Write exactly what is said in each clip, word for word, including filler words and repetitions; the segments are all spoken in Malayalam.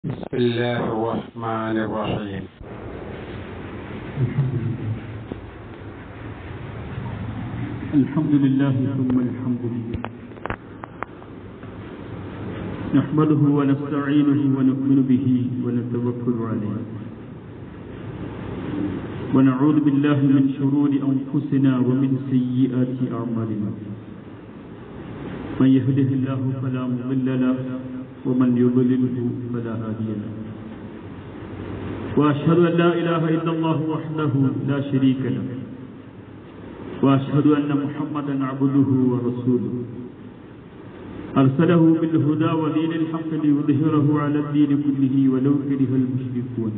بسم الله الرحمن الرحيم. الحمد لله ثم الحمد لله نحمده ونستعينه ونؤمن به ونتوكل عليه ونعوذ بالله من شرور أنفسنا ومن سيئات أعمالنا من يهده الله فلا مضل له ومن يضلله فلا هادي له وأشهد أن لا إله إلا الله وحده لا شريك له وأشهد أن محمدا عبده ورسوله أرسله بالهدى ودين الحق ليظهره على الدين كله ولو كره المشركون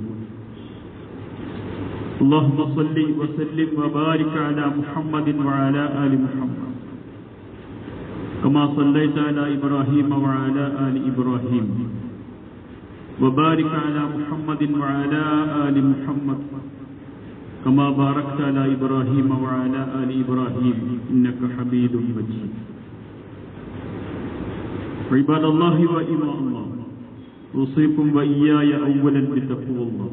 اللهم صل وسلم وبارك على محمد وعلى آل محمد كما صليت على إبراهيم وعلى آل إبراهيم وبارك على محمد وعلى آل محمد كما باركت على إبراهيم وعلى آل إبراهيم إنك حميد مجيد. عباد الله وإماء الله، أوصيكم وإياي أولا بتقوى الله.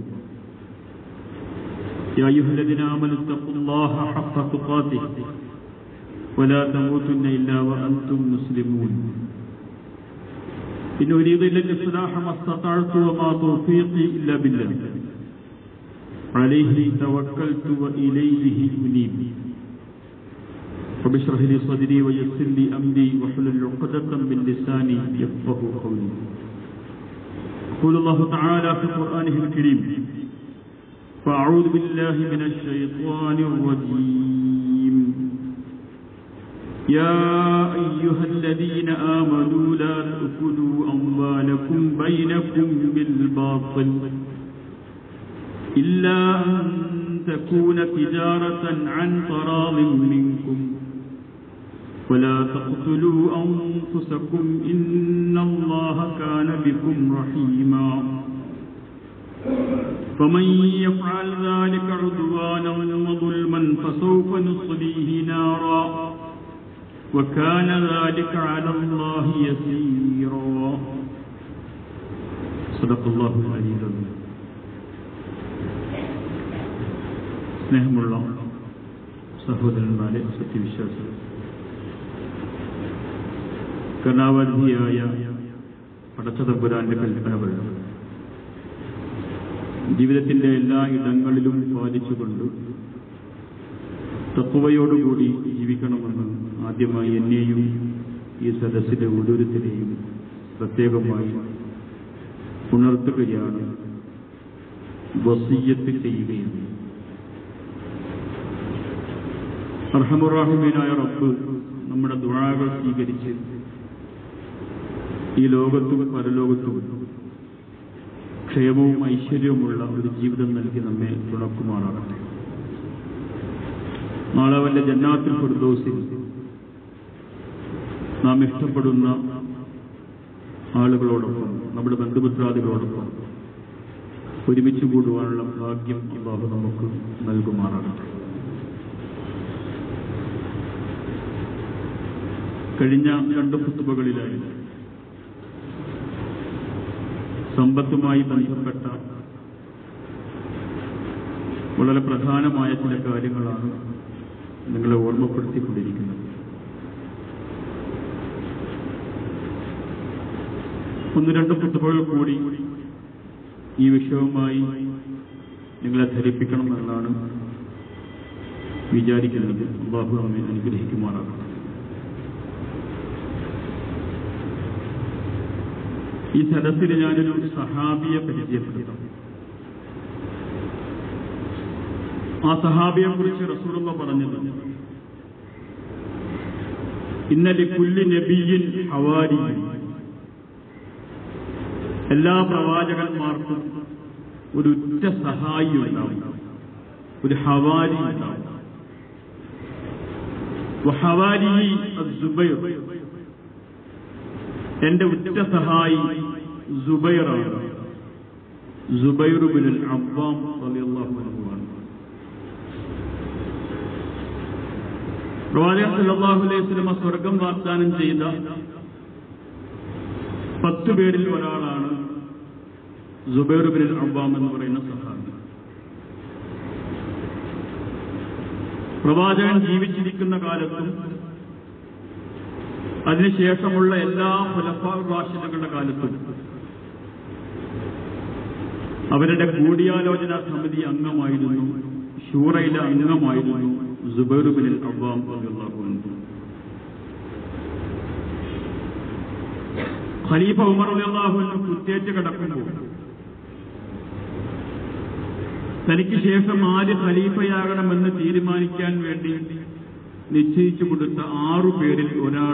يا أيها الذين آمنوا اتقوا الله حق تقاته ولا تموتن إلا وأنتم مسلمون. إن أريد إلا الإصلاح ما استطعت وما توفيقي إلا بالله عليه توكلت وإليه أنيب. رب اشرح لي صدري ويسر لي أمري واحلل عقدة من لساني يفقهوا قولي. يقول الله تعالى في قرآنه الكريم: فأعوذ بالله من الشيطان الرجيم. يا أيها الذين آمنوا لا تأكلوا أموالكم بينكم بالباطل إلا أن تكون تجارة عن تراض منكم ولا تقتلوا أنفسكم إن الله كان بكم رحيما. فمن يفعل ذلك عدوانا وظلما فسوف نصليه نارا وكان ذلك على الله يسيرا. صدق الله العلي العظيم. സ്നേഹമുള്ള സഹോദരന്മാരെ, സത്യവിശ്വാസികൾ, കരുണാവധിയായ പടച്ചതമ്പുരാന്റെ കൽപ്പനകൾ ജീവിതത്തിന്റെ എല്ലാ ഇടങ്ങളിലും പാലിച്ചുകൊണ്ട് തഖ്വയോടുകൂടി ജീവിക്കണമെന്ന് ആദ്യമായി എന്നെയും ഈ സദസ്സിലെ ഓരോരുത്തരെയും പ്രത്യേകമായി ഉണർത്തുകയാണ്, വസിയ്യത്ത് ചെയ്യുകയാണ്. അർഹമുർ-റഹീമീനായ റബ്ബ് നമ്മുടെ ദുആകൾ സ്വീകരിച്ച് ഈ ലോകത്തും പരലോകത്തും ക്ഷേമവും ഐശ്വര്യവുമുള്ള ഒരു ജീവിതം നൽകി നമ്മെ തുണക്കുമാറാകട്ടെ. നാളെ വല്ല ജന്നാത്തുൽ ഫിർദൗസിൽ നാം ഇഷ്ടപ്പെടുന്ന ആളുകളോടൊപ്പം, നമ്മുടെ ബന്ധുമിത്രാദികളോടൊപ്പം ഒരുമിച്ച് കൂടുവാനുള്ള ഭാഗ്യം അല്ലാഹു നമുക്ക് നൽകുമാറാകട്ടെ. കഴിഞ്ഞ രണ്ട് ഖുതുബകളിലായി സമ്പത്തുമായി ബന്ധപ്പെട്ട വളരെ പ്രധാനമായ ചില കാര്യങ്ങളാണ് നിങ്ങളെ ഓർമ്മപ്പെടുത്തിക്കൊണ്ടിരിക്കുന്നത്. ഒന്ന് രണ്ട് ഖുതുബകൾ കൂടി ഈ വിഷയവുമായി നിങ്ങളെ ധരിപ്പിക്കണമെന്നാണ് വിചാരിക്കുന്നത്. അല്ലാഹു നമ്മെ അനുഗ്രഹിക്കുമാറാകട്ടെ. ഈ സദസ്സിൽ ഞാനൊരു സഹാബിയെ പരിചയപ്പെടുത്താം. ആ സഹാബിയെ കുറിച്ച് റസൂലുള്ളാഹി പറഞ്ഞത്: ഇന്ന ലികുല്ലി നബിയ്യിൻ ഹവാരി. എല്ലാ പ്രവാചകന്മാർക്കും ഒരു ഉറ്റ സഹായി ഉണ്ടാവും, ഒരു ഹവാരി ഉണ്ടാവും. വഹവാരി അസ്സുബൈർ, എന്റെ ഉറ്റ സഹായി സുബൈറാണ്. സുബൈർ ഇബ്നുൽ അവ്വാം റളിയല്ലാഹു അൻഹു ആണ്. പ്രവാചകൻ സല്ലല്ലാഹു അലൈഹി വസല്ലം സ്വർഗ്ഗം വാഗ്ദാനം ചെയ്ത പത്ത് പേരിൽ ഒരാളാണ് സുബൈർ ഇബ്നുൽ അവ്വാം എന്ന് പറയുന്ന സഹാബി. പ്രവാചകൻ ജീവിച്ചിരിക്കുന്ന കാലത്തും അതിനുശേഷമുള്ള എല്ലാ ഖുലഫാ റാഷിദുകളുടെ കാലത്തും അവരുടെ കൂടിയാലോചനാ സമിതി അംഗമായിരുന്നു, ശൂറയിലെ അംഗമായിരുന്നു സുബൈർ ഇബ്നുൽ അവ്വാം റളിയല്ലാഹു അൻഹു. ഖലീഫ ഉമർ റളിയല്ലാഹു അൻഹു കുത്തേറ്റ് കിടക്കുമ്പോൾ തനിക്ക് ശേഷം ആര് ഖലീഫയാകണമെന്ന് തീരുമാനിക്കാൻ വേണ്ടി നിശ്ചയിച്ചു കൊടുത്ത ആറു പേരിൽ ഒരാൾ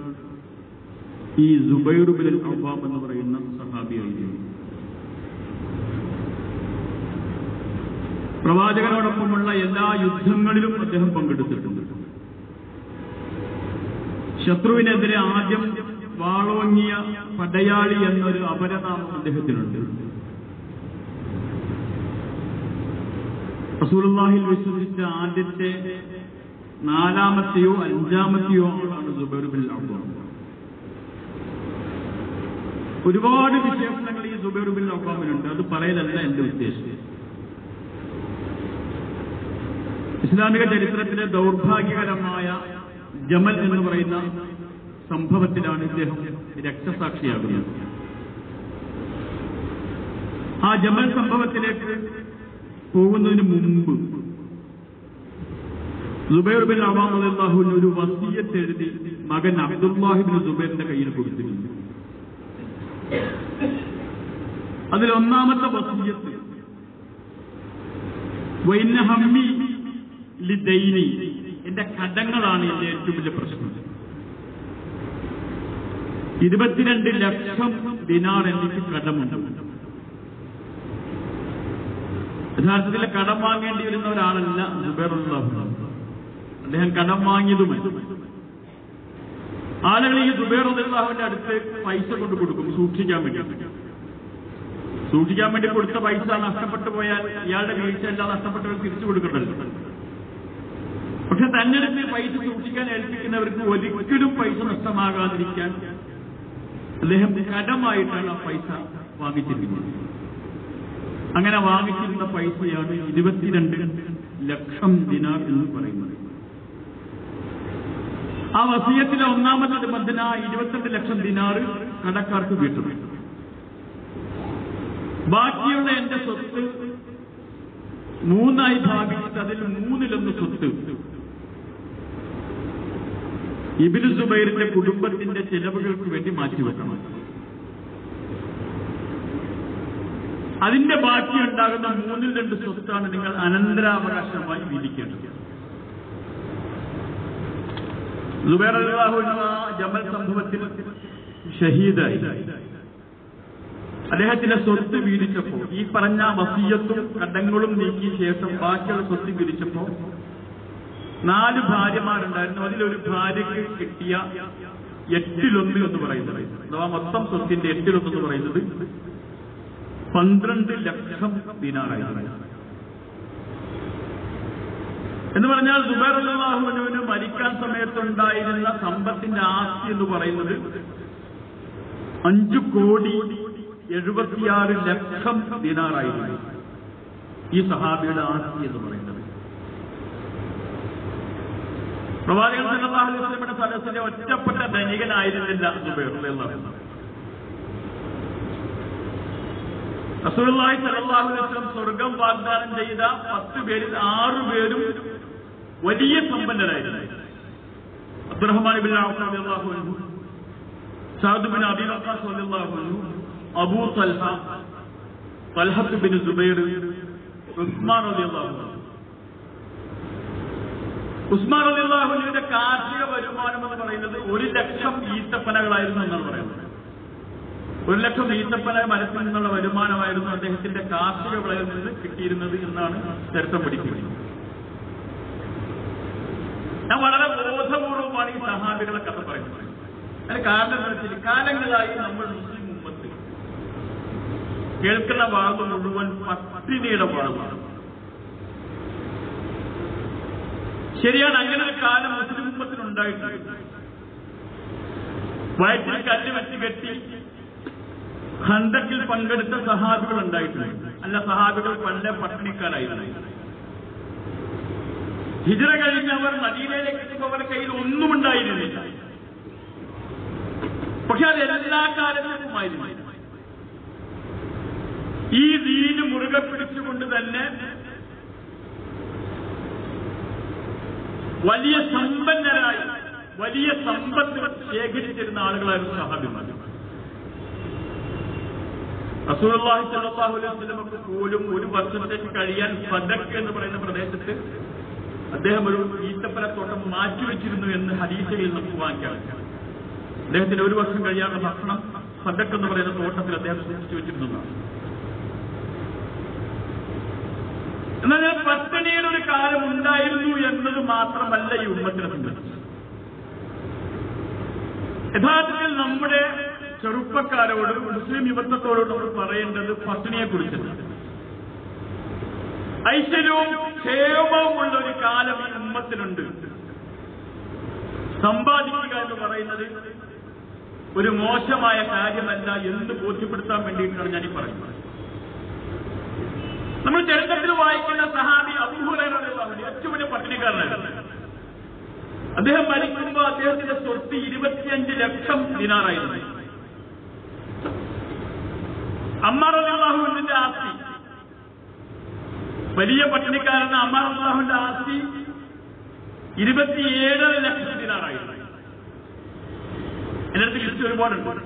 ഈ സുബൈർ ഇബ്നുൽ അവ്വാം എന്ന് പറയുന്ന സഹാബിയായിരുന്നു. പ്രവാചകനോടൊപ്പമുള്ള എല്ലാ യുദ്ധങ്ങളിലും അദ്ദേഹം പങ്കെടുത്തിട്ടുണ്ട്. ശത്രുവിനെതിരെ ആദ്യം വാളോങ്ങിയ പടയാളി എന്നൊരു അപരനാമം അദ്ദേഹത്തിനുണ്ട്. റസൂലുള്ളാഹിൽ വിശ്വസിച്ച ആദ്യത്തെ നാലാമത്തെയോ അഞ്ചാമത്തെയോ ആളാണ് സുബൈർ ഇബ്നുൽ അവ്വാം. ഒരുപാട് വിശേഷണങ്ങൾ ഈ സുബൈർ ഇബ്നുൽ അവ്വാമിനുണ്ട്. അത് പറയലല്ല എന്റെ ഉദ്ദേശം. ഇസ്ലാമിക ചരിത്രത്തിലെ ദൗർഭാഗ്യകരമായ ജമൽ എന്ന് പറയുന്ന സംഭവത്തിലാണ് ഇദ്ദേഹം രക്തസാക്ഷിയാകുന്നത്. ആ ജമൽ സംഭവത്തിലേക്ക് പോകുന്നതിന് മുമ്പ് സുബൈർ ഇബ്നുൽ അവ്വാം റളിയല്ലാഹു അൻഹു ഒരു വസിയത്ത് എഴുതി മകൻ അബ്ദുല്ലാഹി ഇബ്നു സുബൈറിന്റെ കയ്യിൽ കൊടുത്തിരുന്നു. അതിലൊന്നാമത്തെ വസിയത്ത് വഇന്ന ഹമ്മി ലിദൈനി, എന്റെ കടങ്ങളാണ് എന്റെ ഏറ്റവും വലിയ പ്രശ്നം. ഇരുപത്തിരണ്ട് ലക്ഷം ദിനാർ എനിക്ക് കടമുണ്ട്. യഥാർത്ഥത്തിൽ കടം വാങ്ങേണ്ടി വരുന്ന ഒരാളല്ല സുബൈർ റളിയല്ലാഹു അൻഹു. അദ്ദേഹം കടം വാങ്ങിയതുമല്ല. ആളുകൾ ഈ സുബൈർ റളിയല്ലാഹുവിന്റെ അടുത്ത് പൈസ കൊണ്ട് കൊടുക്കും സൂക്ഷിക്കാൻ വേണ്ടി. സൂക്ഷിക്കാൻ വേണ്ടി കൊടുത്ത പൈസ നഷ്ടപ്പെട്ടു പോയാൽ ഇയാളുടെ വീഴ്ച എല്ലാം നഷ്ടപ്പെട്ടവർ തിരിച്ചു കൊടുക്കണ്ടല്ലോ. പക്ഷെ തന്നെ അടുത്ത് പൈസ സൂക്ഷിക്കാൻ ഏൽപ്പിക്കുന്നവർക്ക് ഒരിക്കലും പൈസ നഷ്ടമാകാതിരിക്കാൻ അദ്ദേഹം കടമായിട്ടാണ് ആ പൈസ വാങ്ങിച്ചിരിക്കുന്നത്. അങ്ങനെ വാങ്ങിച്ചിരുന്ന പൈസയാണ് ഇരുപത്തിരണ്ട് ലക്ഷം ദിനാർ എന്ന് പറയുന്നത്. ആ വസിയത്തിലെ ഒന്നാമത്തെ നിബന്ധന ഇരുപത്തിരണ്ട് ലക്ഷം ദിനാർ കടക്കാർക്ക് വീട്ടും. ബാക്കിയുള്ള എന്റെ സ്വത്ത് മൂന്നായി ഭാഗിച്ചിട്ട് അതിൽ മൂന്നിലൊന്ന് സ്വത്ത് ഇബ്നു സുബൈറിന്റെ കുടുംബത്തിന്റെ ചെലവുകൾക്ക് വേണ്ടി മാറ്റിവെക്കണം. അതിന്റെ ബാക്കി ഉണ്ടാകുന്ന മൂന്നിൽ രണ്ട് സ്വത്താണ് നിങ്ങൾ അനന്തരാവകാശമായി വിധിക്കേണ്ടത്. സുബൈർ റളിയല്ലാഹു അൻഹു ജമൽ സംഭവത്തിൽ ഷഹീദായി. അദ്ദേഹത്തിന്റെ സ്വത്ത് വീതിച്ചപ്പോ ഈ പറഞ്ഞ വസിയത്തും കടങ്ങളും നീക്കിയ ശേഷം ബാക്കിയുള്ള സ്വത്ത് വീതിച്ചപ്പോ നാല് ഭാര്യമാരുണ്ടായിരുന്നു. അതിലൊരു ഭാര്യയ്ക്ക് കിട്ടിയ എട്ടിലൊന്ന് എന്ന് പറയുന്നത്, അഥവാ മൊത്തം സ്വത്തിന്റെ എട്ടിലൊന്ന് എന്ന് പറയുന്നത് പന്ത്രണ്ട് ലക്ഷം ദിനാറായിരുന്നു. എന്ന് പറഞ്ഞാൽ സുബൈർ റളിയല്ലാഹു അൻഹുവിന് മരിക്കാൻ സമയത്തുണ്ടായിരുന്ന സമ്പത്തിന്റെ ആസ്തി എന്ന് പറയുന്നത് അഞ്ചു കോടി എഴുപത്തിയാറ് ലക്ഷം ദിനാറായിരുന്നു. ഈ സഹാബിയുടെ ആസ്തി എന്ന് പറയുന്നത് പ്രവാചകൻ സല്ലല്ലാഹു അലൈഹി വസല്ലമയുടെ സദസ്സിലെ ഒറ്റപ്പെട്ട ധനികനായിരുന്നില്ല സുബൈർ റളിയല്ലാഹു അൻഹു. റസൂലുള്ളാഹി സ്വല്ലല്ലാഹു അലൈഹി വസല്ലം സ്വർഗം വാഗ്ദാനം ചെയ്ത പത്ത് പേരിൽ ആറു പേരും വലിയ സമ്പന്നരായിരുന്നു. അബ്ദുറഹ്മാൻ ഇബ്നു ഔഫ് റളിയല്ലാഹു അൻഹു, സഅദ് ഇബ്നു അബീ വഖാസ് റളിയല്ലാഹു അൻഹു, അബൂ തൽഹ, തൽഹ ഇബ്നു സുബൈർ, ഉസ്മാൻ റളിയല്ലാഹു അൻഹു. ഉസ്മാൻ റളിയല്ലാഹു അൻഹുവിന്റെ കാർഷിക വരുമാനം എന്ന് പറയുന്നത് ഒരു ലക്ഷം ഈത്തപ്പനകളായിരുന്നു എന്നാണ് പറയുന്നത്. ഒരു ലക്ഷം ഈത്തപ്പന മരത്തിൽ നിന്നുള്ള വരുമാനമായിരുന്നു അദ്ദേഹത്തിന്റെ കാർഷിക വിളയിൽ നിന്ന് കിട്ടിയിരുന്നത് എന്നാണ് ചരിത്രം പഠിക്കുന്നത്. ഞാൻ വളരെ ബോധപൂർവമാണ് ഈ സഹാബികളെ കഥ പറയുന്നത്. അതിന് കാരണം എന്താ വെച്ചാൽ കാലങ്ങളായി നമ്മൾ മുസ്ലിം ഉമ്മത്ത് കേൾക്കുന്ന ഭാഗം മുഴുവൻ പട്ടിണിയുടെ ഭാഗമാണ്. ശരിയാണ്, അങ്ങനെ ഒരു കാലം മുസ്ലിം ഉമ്മത്തിനുണ്ടായിട്ടുണ്ട്. വയറ്റിൽ കല്ല് വെച്ച് കെട്ടി ഖന്തക്കിൽ പങ്കെടുത്ത സഹാബികൾ ഉണ്ടായിട്ടുണ്ട്. അല്ല, സഹാബികൾ പണ്ട് പട്ടിണിക്കാരായിരുന്നു. ഹിജ്റ കഴിഞ്ഞവർ മദീനയിലേക്ക് എത്തുമ്പോൾ അവരുടെ കയ്യിൽ ഒന്നും ഉണ്ടായിരുന്നില്ല. പക്ഷെ അത് എല്ലാ കാലത്തുമായിരുന്നു. ഈ ദീന് മുറുകെ പിടിച്ചുകൊണ്ട് തന്നെ വലിയ സമ്പന്നരായി വലിയ സമ്പത്ത് ശേഖരിച്ചിരുന്ന ആളുകളായിരുന്നു സഹാബിമാർ. റസൂലുള്ളാഹി സ്വല്ലല്ലാഹു അലൈഹി വസല്ലമക്ക് പോലും ഒരു വർഷത്തേക്ക് കഴിയാൻ സദഖ് എന്ന് പറയുന്ന പ്രദേശത്ത് അദ്ദേഹം ഒരു ഈത്തപ്പഴത്തോട്ടം മാറ്റിവെച്ചിരുന്നു എന്ന് ഹദീസുകളിൽ നമുക്ക് വായിക്കാം. അദ്ദേഹത്തിന് ഒരു വർഷം കഴിയാനുള്ള ഭക്ഷണം സദഖ് എന്ന് പറയുന്ന തോട്ടത്തിൽ അദ്ദേഹം സൂക്ഷിച്ചു വെച്ചിരുന്നതാണ്. എന്നാൽ പട്ടിണിയുടെ ഒരു കാലം ഉണ്ടായിരുന്നു എന്നത് മാത്രമല്ല ഈ ഉമ്മത്തിനെ സംബന്ധിച്ച്. യഥാർത്ഥത്തിൽ നമ്മുടെ ചെറുപ്പക്കാരോട്, മുസ്ലിം യുവത്വത്തോട് നമ്മൾ പറയേണ്ടത് പട്ടിണിയെ കുറിച്ചല്ല. ഐശ്വര്യവും ക്ഷേമവും ഉള്ള ഒരു കാലം ഈ ഉമ്മത്തിനുണ്ട്. സമ്പാദിക്കുക എന്ന് പറയുന്നത് ഒരു മോശമായ കാര്യമല്ല എന്ന് ബോധ്യപ്പെടുത്താൻ വേണ്ടിയിട്ടാണ് ഞാൻ ഈ പറയുന്നത്. നമ്മൾ ചരിത്രത്തിൽ വായിക്കുന്ന സഹാബി അബൂ ഹുറൈറ റളിയല്ലാഹു അൻഹു ഏറ്റവും വലിയ പട്ടിണിക്കാരനായിരുന്നു. അദ്ദേഹം മരിക്കുമ്പോൾ അദ്ദേഹത്തിന്റെ സ്വത്ത് ഇരുപത്തിയഞ്ച് ലക്ഷം ദിനാറായിരുന്നു. അമ്മാർ റളിയല്ലാഹു അൻഹുവിന്റെ ആസ്തി, വലിയ പട്ടിണിക്കാരന് അമ്മാർ റളിയല്ലാഹുവിന്റെ ആസ്തി ഇരുപത്തിയേഴര ലക്ഷം ദിനാറായിരുന്നു. എന്റെ അടുത്ത് ലിസ്റ്റ് ഒരുപാടുണ്ട്.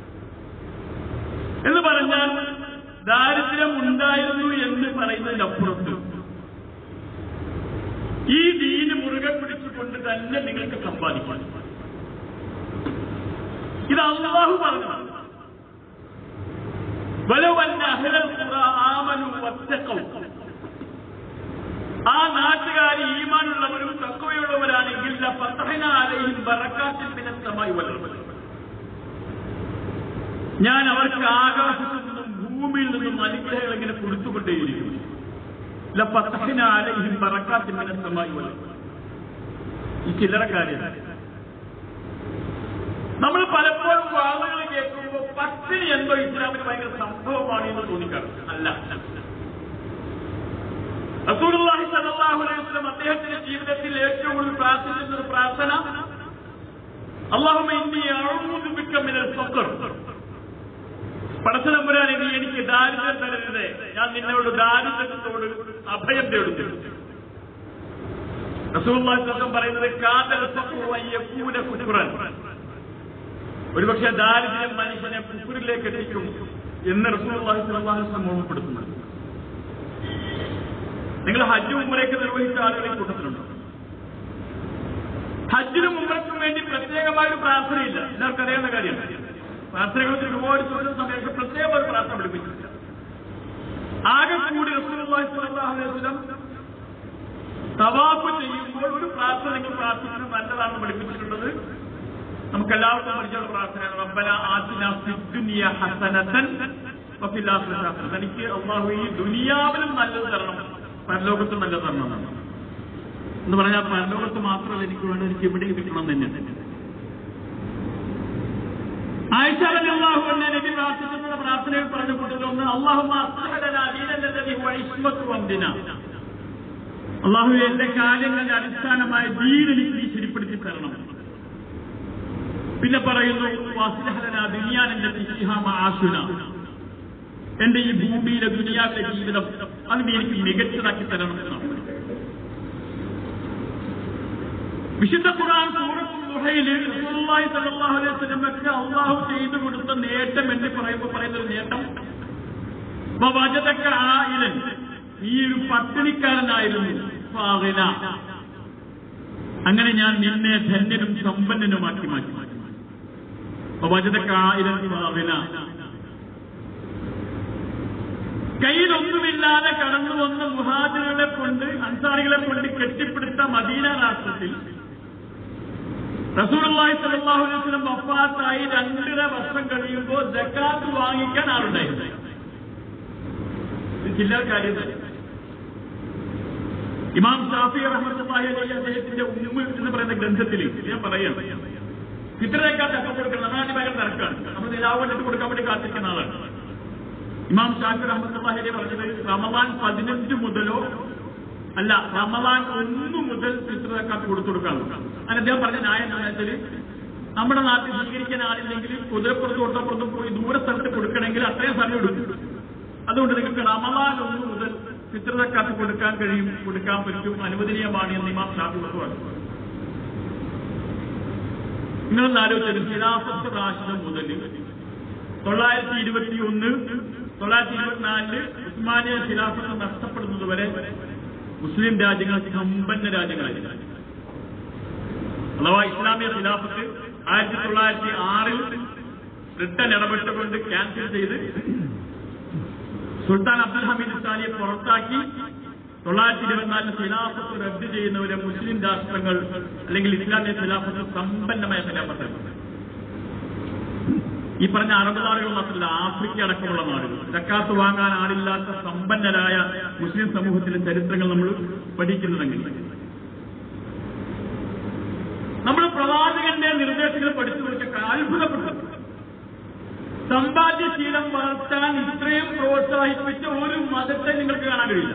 എന്ന് പറഞ്ഞാൽ ദാരിദ്ര്യം ഉണ്ടായിരുന്നു എന്ന് പറയുന്നതിനപ്പുറത്ത് ഈ ദീന് മുറുകെ പിടിച്ചുകൊണ്ട് തന്നെ നിങ്ങൾക്ക് സമ്പാദിക്കാം. ഇത് അല്ലാഹു പറഞ്ഞു. വലവന്ന അഹ്ലൽ ഖുറാ ആമനു വത്തഖൗ, ആ നാട്ടുകാർ ഈമാനുള്ളവരും തഖ്വയുള്ളവരാണെങ്കിൽ ലഫതഹ്നാ അലൈഹിം ബറകാത്തിൻ മിനസ് സമാഇ വൽ അർദ്, ഞാൻ അവർക്ക് ആകാശത്തു നിന്നും ഭൂമിയിൽ നിന്നും അനുഗ്രഹങ്ങൾ ഇങ്ങനെ കൊടുത്തുകൊണ്ടേയിരിക്കും. ലഫതഹ്നാ അലൈഹിം ബറകാത്തിൻ മിനസ് സമാഇ വൽ അർദ്. ഈ ചില്ലറ കാര്യം നമ്മൾ പലപ്പോഴും വാദങ്ങൾ കേൾക്കുമ്പോൾ പട്ടിണി എന്തോ ഇസ്ലാമിന് ഭയങ്കര സംഭവമാണ് എന്ന് തോന്നിക്കാറുണ്ട്. അല്ല, റസൂലുള്ളാഹി സ്വല്ലല്ലാഹു അലൈഹി വസല്ലം അദ്ദേഹത്തിന്റെ ജീവിതത്തിൽ ഏറ്റവും കൂടുതൽ പ്രാർത്ഥിച്ചിരുന്ന ഒരു പ്രാർത്ഥന, അല്ലാഹുമ്മ ഇന്നി അഊദു ബിക മിനൽ ഫഖർ, പടച്ചതമ്പുരാനെ നീ എനിക്ക് ദാരിദ്ര്യം തരരുതേ, ഞാൻ നിന്നോട് ദാരിദ്ര്യത്തോട് അഭയം തേടുന്നു. റസൂലുള്ളാഹി സ്വല്ലല്ലാഹു അലൈഹി വസല്ലം പറയുന്നത് കാദൽ ഫഖറു അൻ യകൂന കുഫ്റൻ, ഒരുപക്ഷെ ദാരിദ്ര്യം മനുഷ്യനെ കുഫ്റിലേക്ക് എത്തിക്കും എന്ന് റസൂലുള്ളാഹി സ്വല്ലല്ലാഹു അലൈഹി വസല്ലം ഓർമ്മപ്പെടുത്തുന്നു. നിങ്ങൾ ഹജ്ജ് ഉംറയൊക്കെ നിർവഹിച്ച ആളുകളെ കൂട്ടത്തിലുണ്ടോ? ഹജ്ജിനും ഉംറയ്ക്കും വേണ്ടി പ്രത്യേകമായൊരു പ്രാർത്ഥനയില്ല, എല്ലാവർക്കും അറിയാവുന്ന കാര്യമാണ്. പ്രാർത്ഥനകളത്തിൽ ഒരുപാട് ചോദ്യം സമയമൊക്കെ പ്രത്യേക ഒരു പ്രാർത്ഥന പഠിപ്പിച്ചില്ല. ആകെ കൂടി റസൂലുള്ളാഹി സ്വല്ലല്ലാഹു അലൈഹി വസല്ലം തവാഫ് ചെയ്യുമ്പോൾ ഒരു പ്രാർത്ഥന നിങ്ങൾ പ്രാർത്ഥിക്കുന്നത് നല്ലതാണെന്ന് പഠിപ്പിച്ചിട്ടുള്ളത് നമുക്ക് എല്ലാവർക്കും പരിചയമുള്ള പ്രാർത്ഥനയാണ്. റബ്ബനാ ആതിനാ ഫിദ്ദുനിയ ഹസനതൻ വഫിൽ ആഖിറതി ഹസനതൻ, എനിക്ക് അല്ലാഹു ഈ ദുനിയാവിലും നല്ലത് തരണം, പരലോകത്തും നല്ലത് തരണം എന്ന് പറഞ്ഞാൽ പരലോകത്ത് മാത്രമല്ല എനിക്ക് വേണ്ട, എനിക്ക് ഇവിടെയും കിട്ടണം തന്നെ. ആയിഷ റളിയല്ലാഹു അൻഹ നബി പ്രാർത്ഥിക്കുന്ന പ്രാർത്ഥനയിൽ പറഞ്ഞ കൂട്ടത്തിലൊന്ന് അല്ലാഹുമ്മ അസ്ലിഹ് ലനാ ദീനല്ലദീ ഹുവ ഇസ്മത്തു അംരിനാ, അല്ലാഹുവേ എന്റെ കാര്യങ്ങളുടെ അടിസ്ഥാനമായ ദീൻ എനിക്ക് നീ ശരിപ്പെടുത്തി തരണം. പിന്നെ പറയുന്നു വഅസ്ലിഹ് ലനാ ദുനിയാനല്ലദീ ഫീഹാ മആശുനാ, എന്റെ ഈ ഭൂമിയിലെ ദുനിയാവിലെ ജീവിതം അത് നീ എനിക്ക് മികച്ചതാക്കി തരണം എന്നാണ്. വിശുദ്ധ ഖുർആൻ സൂറത്തുൽ ദുഹയിൽ റസൂലുള്ളാഹി സ്വല്ലല്ലാഹു അലൈഹി വസല്ലമക്ക് അല്ലാഹു ചെയ്തു കൊടുത്ത നേട്ടം എന്ന് പറയുമ്പോൾ പറയുന്ന ഒരു നേട്ടം, വവജദക ആയിലൻ, നീ ഒരു പട്ടിണിക്കാരനായിരുന്നു, ഫാഗിന, അങ്ങനെ ഞാൻ നിന്നെ ധന്യനും സമ്പന്നനുമാക്കി മാറ്റി. വവജദക ആയിലൻ ഫാഗിന, കയ്യിലൊന്നുമില്ലാതെ കടന്നു വന്ന മുഹാജിറുകളെ കൊണ്ട് അൻസാരികളെ കൊണ്ട് കെട്ടിപ്പിടുത്ത മദീന രാഷ്ട്രത്തിൽ റസൂലുള്ളാഹി സ്വല്ലല്ലാഹു അലൈഹി വസല്ലം വഫാത്തായി രണ്ടര വർഷം കഴിയുമ്പോൾ സക്കാത്ത് വാങ്ങിക്കാൻ ആളുണ്ടായിരുന്നു. ചില്ലറ കാര്യം. ഇമാം ഷാഫി റഹ്മത്തുള്ളാഹി അലൈഹി അദ്ദേഹത്തിന്റെ ഉമ്മ് എന്ന് പറയുന്ന ഗ്രന്ഥത്തിൽ ഞാൻ പറയാം, ഫിത്ർ സക്കാത്ത് എപ്പോൾ കൊടുക്കണം, നമ്മളാദ്യം ഭയങ്കര തിരക്കാണ്, നമ്മൾ നിലാവ് കണ്ടിട്ട് കൊടുക്കാൻ വേണ്ടി കാത്തിരിക്കുന്ന ആളാണ്. ഇമാം ഷാഫി റഹ്മത്തുള്ളാഹി അലൈഹി പറഞ്ഞത് റമദാൻ പതിനഞ്ച് മുതലോ അല്ല റമദാൻ ഒന്ന് മുതൽ ഫിത്ർ സക്കാത്ത് കൊടുത്തു കൊടുക്കാം. അങ്ങനെ അദ്ദേഹം പറഞ്ഞ ന്യായം എന്താണെന്ന് വെച്ചാൽ നമ്മുടെ നാട്ടിൽ സ്വീകരിക്കാൻ ആളില്ലെങ്കിൽ കുതിരപ്പുറത്തും ഒട്ടപ്പുറത്തും പോയി ദൂര സ്ഥലത്ത് കൊടുക്കണമെങ്കിൽ അത്രയും സമയം എടുക്കും. അതുകൊണ്ട് നിങ്ങൾക്ക് റമദാൻ ഒന്ന് മുതൽ ഫിത്ർ സക്കാത്ത് കൊടുക്കാൻ കഴിയും, കൊടുക്കാൻ പറ്റും, അനുവദനീയമാണ് എന്ന് ഇമാം ഷാഫി പറഞ്ഞു. നിങ്ങളൊന്ന് ആലോചിച്ചത് ഖിലാഫത്ത് റാഷിദ മുതൽ തൊള്ളായിരത്തി ഇരുപത്തി ഒന്ന് തൊള്ളായിരത്തി ഇരുപത്തിനാലില് ഉസ്മാനിയ ഖിലാഫത്ത് നഷ്ടപ്പെടുന്നത് വരെ മുസ്ലിം രാജ്യങ്ങൾ സമ്പന്ന രാജ്യങ്ങളായിരുന്നു. അഥവാ ഇസ്ലാമിക ഖിലാഫത്ത് ആയിരത്തി തൊള്ളായിരത്തി ആറിൽ ബ്രിട്ടൻ ഇടപെട്ടുകൊണ്ട് ക്യാൻസൽ ചെയ്ത് സുൽത്താൻ അബ്ദുൽ ഹമീദ് സാനിയെ പുറത്താക്കി തൊള്ളായിരത്തി ഇരുപത്തിനാലിൽ ഖിലാഫത്ത് റദ്ദ് ചെയ്യുന്നവരെ മുസ്ലിം രാഷ്ട്രങ്ങൾ അല്ലെങ്കിൽ ഇസ്ലാമിക ഖിലാഫത്ത് സമ്പന്നമായ ഖിലാഫത്താണ്. ഈ പറഞ്ഞ അറബ് നാടുകൾ മാത്രമല്ല, ആഫ്രിക്ക അടക്കമുള്ള നാടുകൾ, സക്കാത്ത് വാങ്ങാൻ ആളില്ലാത്ത സമ്പന്നരായ മുസ്ലിം സമൂഹത്തിന്റെ ചരിത്രങ്ങൾ നമ്മൾ പഠിക്കുന്നതെങ്കിൽ നമ്മൾ പ്രവാചകന്റെ നിർദ്ദേശങ്ങൾ പഠിച്ചു കൊടുക്കാൻ അത്ഭുതപ്പെട്ടു. സമ്പാദ്യശീലം വളർത്താൻ ഇത്രയും പ്രോത്സാഹിപ്പിച്ച ഒരു മതത്തെ നിങ്ങൾക്ക് കാണാൻ കഴിയില്ല.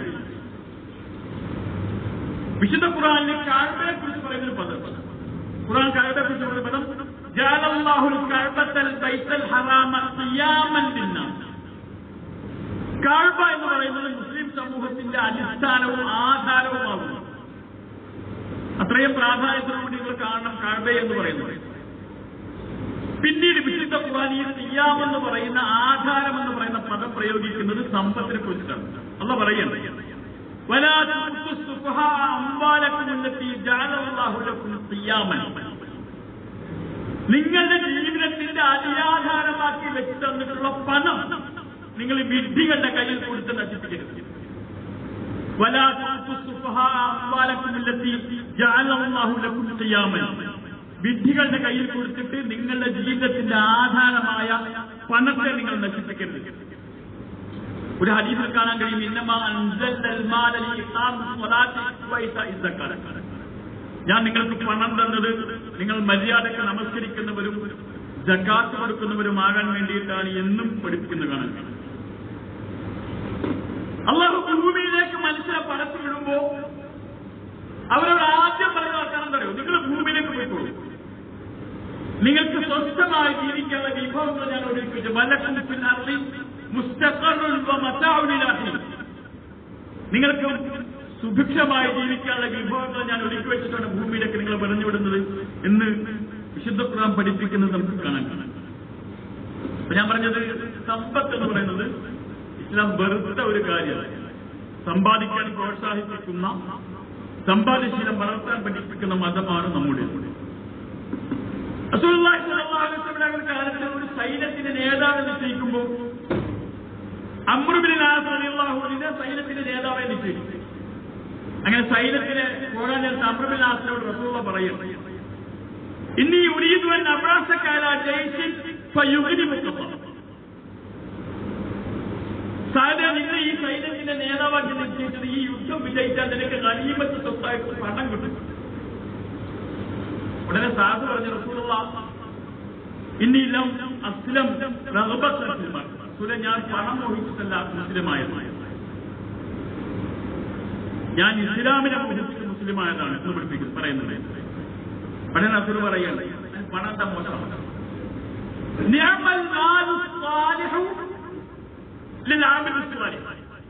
വിശുദ്ധ ഖുർആനിൽ കഅബയെ കുറിച്ച് പറയുന്നൊരു പദം, ഖുർആൻ കഅബയെ കുറിച്ച് പറയുന്ന പദം ജഅലല്ലാഹുൽ കഅബത്തൽ ബൈത്തൽ ഹറാമ ഖിയാമൻ ലിന്നാസ്. കഅബ എന്ന് പറയുന്നത് മുസ്ലിം സമൂഹത്തിന്റെ അടിസ്ഥാനവും ആധാരവുമാകുന്നു. അത്രയും പ്രാധാന്യത്തോടുകൂടി നിങ്ങൾ കാണണം കഅബ എന്ന് പറയുന്നത്. പിന്നീട് വിശുദ്ധ ഖുർആൻ ഈ ഖിയാം എന്ന് പറയുന്ന ആധാരം എന്ന് പറയുന്ന പദം പ്രയോഗിക്കുന്നത് സമ്പത്തിനെ കുറിച്ചിട്ടാണ്. അല്ലാഹു പറയുന്നത് വലാ തുതു സുഫഹാ അംവാലക്കും അല്ലതി ജഅലല്ലാഹു ലക്കും ഖിയാമൻ. നിങ്ങളുടെ ജീവിതത്തിന്റെ അടിയാധാരമാക്കി വെച്ച് തന്നിട്ടുള്ള പണം നിങ്ങൾ വിഡ്ഢികളുടെ കയ്യിൽ കൊടുത്ത് നശിപ്പിക്കരുത്. വലാ തുതു സുഫഹാ അംവാലക്കും അല്ലതി ജഅലല്ലാഹു ലക്കും ഖിയാമൻ. വിഡ്ഢികളുടെ കയ്യിൽ കൊടുത്തിട്ട് നിങ്ങളുടെ ജീവിതത്തിന്റെ ആധാരമായ പണത്തെ നിങ്ങൾ നശിപ്പിക്കരുത്. ഒരു ഹദീസിൽ കാണാൻ കഴിയും ഇന്നമാ അൻസൽനൽ മാല ലിഇഖാമിസ് സ്വലാത്തി വഇതാഇസ് സക്കാത്ത്. ഞാൻ നിങ്ങൾക്ക് പണം തന്നത് നിങ്ങൾ മര്യാദയ്ക്ക് നമസ്കരിക്കുന്നവരും സക്കാത്ത് കൊടുക്കുന്നവരുമാകാൻ വേണ്ടിയിട്ടാണ് എന്നും പഠിപ്പിക്കുന്നത് കാണാൻ. അല്ലാഹു ഭൂമിയിലേക്ക് മനുഷ്യരെ പടച്ചു വിടുമ്പോ അവരോട് ആദ്യം പറയുന്ന വർത്താനം പറയൂ, നിങ്ങൾ ഭൂമിയിലേക്ക് പോയിക്കോളൂ, നിങ്ങൾക്ക് സ്വസ്ഥമായി ജീവിക്കാനുള്ള വിഭവങ്ങൾ ഞാൻ ഒരുക്കിച്ചു. വലക്കും ഫിൽ അർളി മുസ്തഖറുൻ വമതാഉൻ ഇലാ ഹീൻ. നിങ്ങൾക്ക് സുഭിക്ഷമായി ജീവിക്കാനുള്ള വിഭവങ്ങൾ ഞാൻ ഒരുക്കി വെച്ചിട്ടാണ് ഭൂമിയിലേക്ക് നിങ്ങൾ പറഞ്ഞുവിടുന്നത് എന്ന് വിശുദ്ധ ഖുർആൻ പഠിപ്പിക്കുന്നത് നമുക്ക് കാണാൻ കാണാം. അപ്പൊ ഞാൻ പറഞ്ഞത് സമ്പത്ത് എന്ന് പറയുന്നത് ഇസ്ലാം വെറുത്ത ഒരു കാര്യമാണ്. സമ്പാദിക്കാൻ പ്രോത്സാഹിപ്പിക്കുന്ന, സമ്പാദ്യശീലം വളർത്താൻ പഠിപ്പിക്കുന്ന മതമാണ് നമ്മുടെ. റസൂലുള്ളാഹി സ്വല്ലല്ലാഹു അലൈഹി വസല്ലം കാലത്ത് ഒരു സൈന്യത്തിന്റെ നേതാവ് നിശ്ചയിക്കുമ്പോൾ അംർ ഇബ്നു ആസ് റളിയല്ലാഹു അൻഹു സൈന്യത്തിന്റെ നേതാവായി നിശ്ചയിച്ചു. അങ്ങനെ സൈന്യത്തിന് പോരാൻ നേരത്ത് അംർ ഇബ്നു ആസിനോട് റസൂലുള്ളാഹി പറയും, ഇന്നി ഉരീദു അൻ അബ്റാസക അലാ ജയ്ശിൻ ഫയുഗ്നിമുക. സാധാരണ നിങ്ങൾ ഈ സൈന്യത്തിന്റെ നേതാവാക്കി നിശ്ചയിച്ചത് ഈ യുദ്ധം വിജയിച്ചാൽ നിനക്ക് ഗനീമത്ത് സ്വത്തായിട്ട് പണം കിട്ടും. ഉടനെ സാധു പറഞ്ഞ റസൂലുള്ളാഹി ഇന്നിലം അസ്ലം റഗ്ബത്തൻ ഫിൽ മാൽ. റസൂലേ, ഞാൻ പണം മോഹിച്ചിട്ടല്ല മുസ്ലിമായത്, ഞാൻ ഇസ്ലാമിനെ മോഹിച്ചിട്ട് മുസ്ലിമായതാണ് എന്ന് പഠിപ്പിക്കുന്നു പറയുന്നത്. ഉടനെ റസൂൽ പറയാണ് പണം എന്താ മോശമാണ്. നിഅമൽ മാലു സ്വാലിഹു ലിൽആമിൽ സ്വാലിഹ്.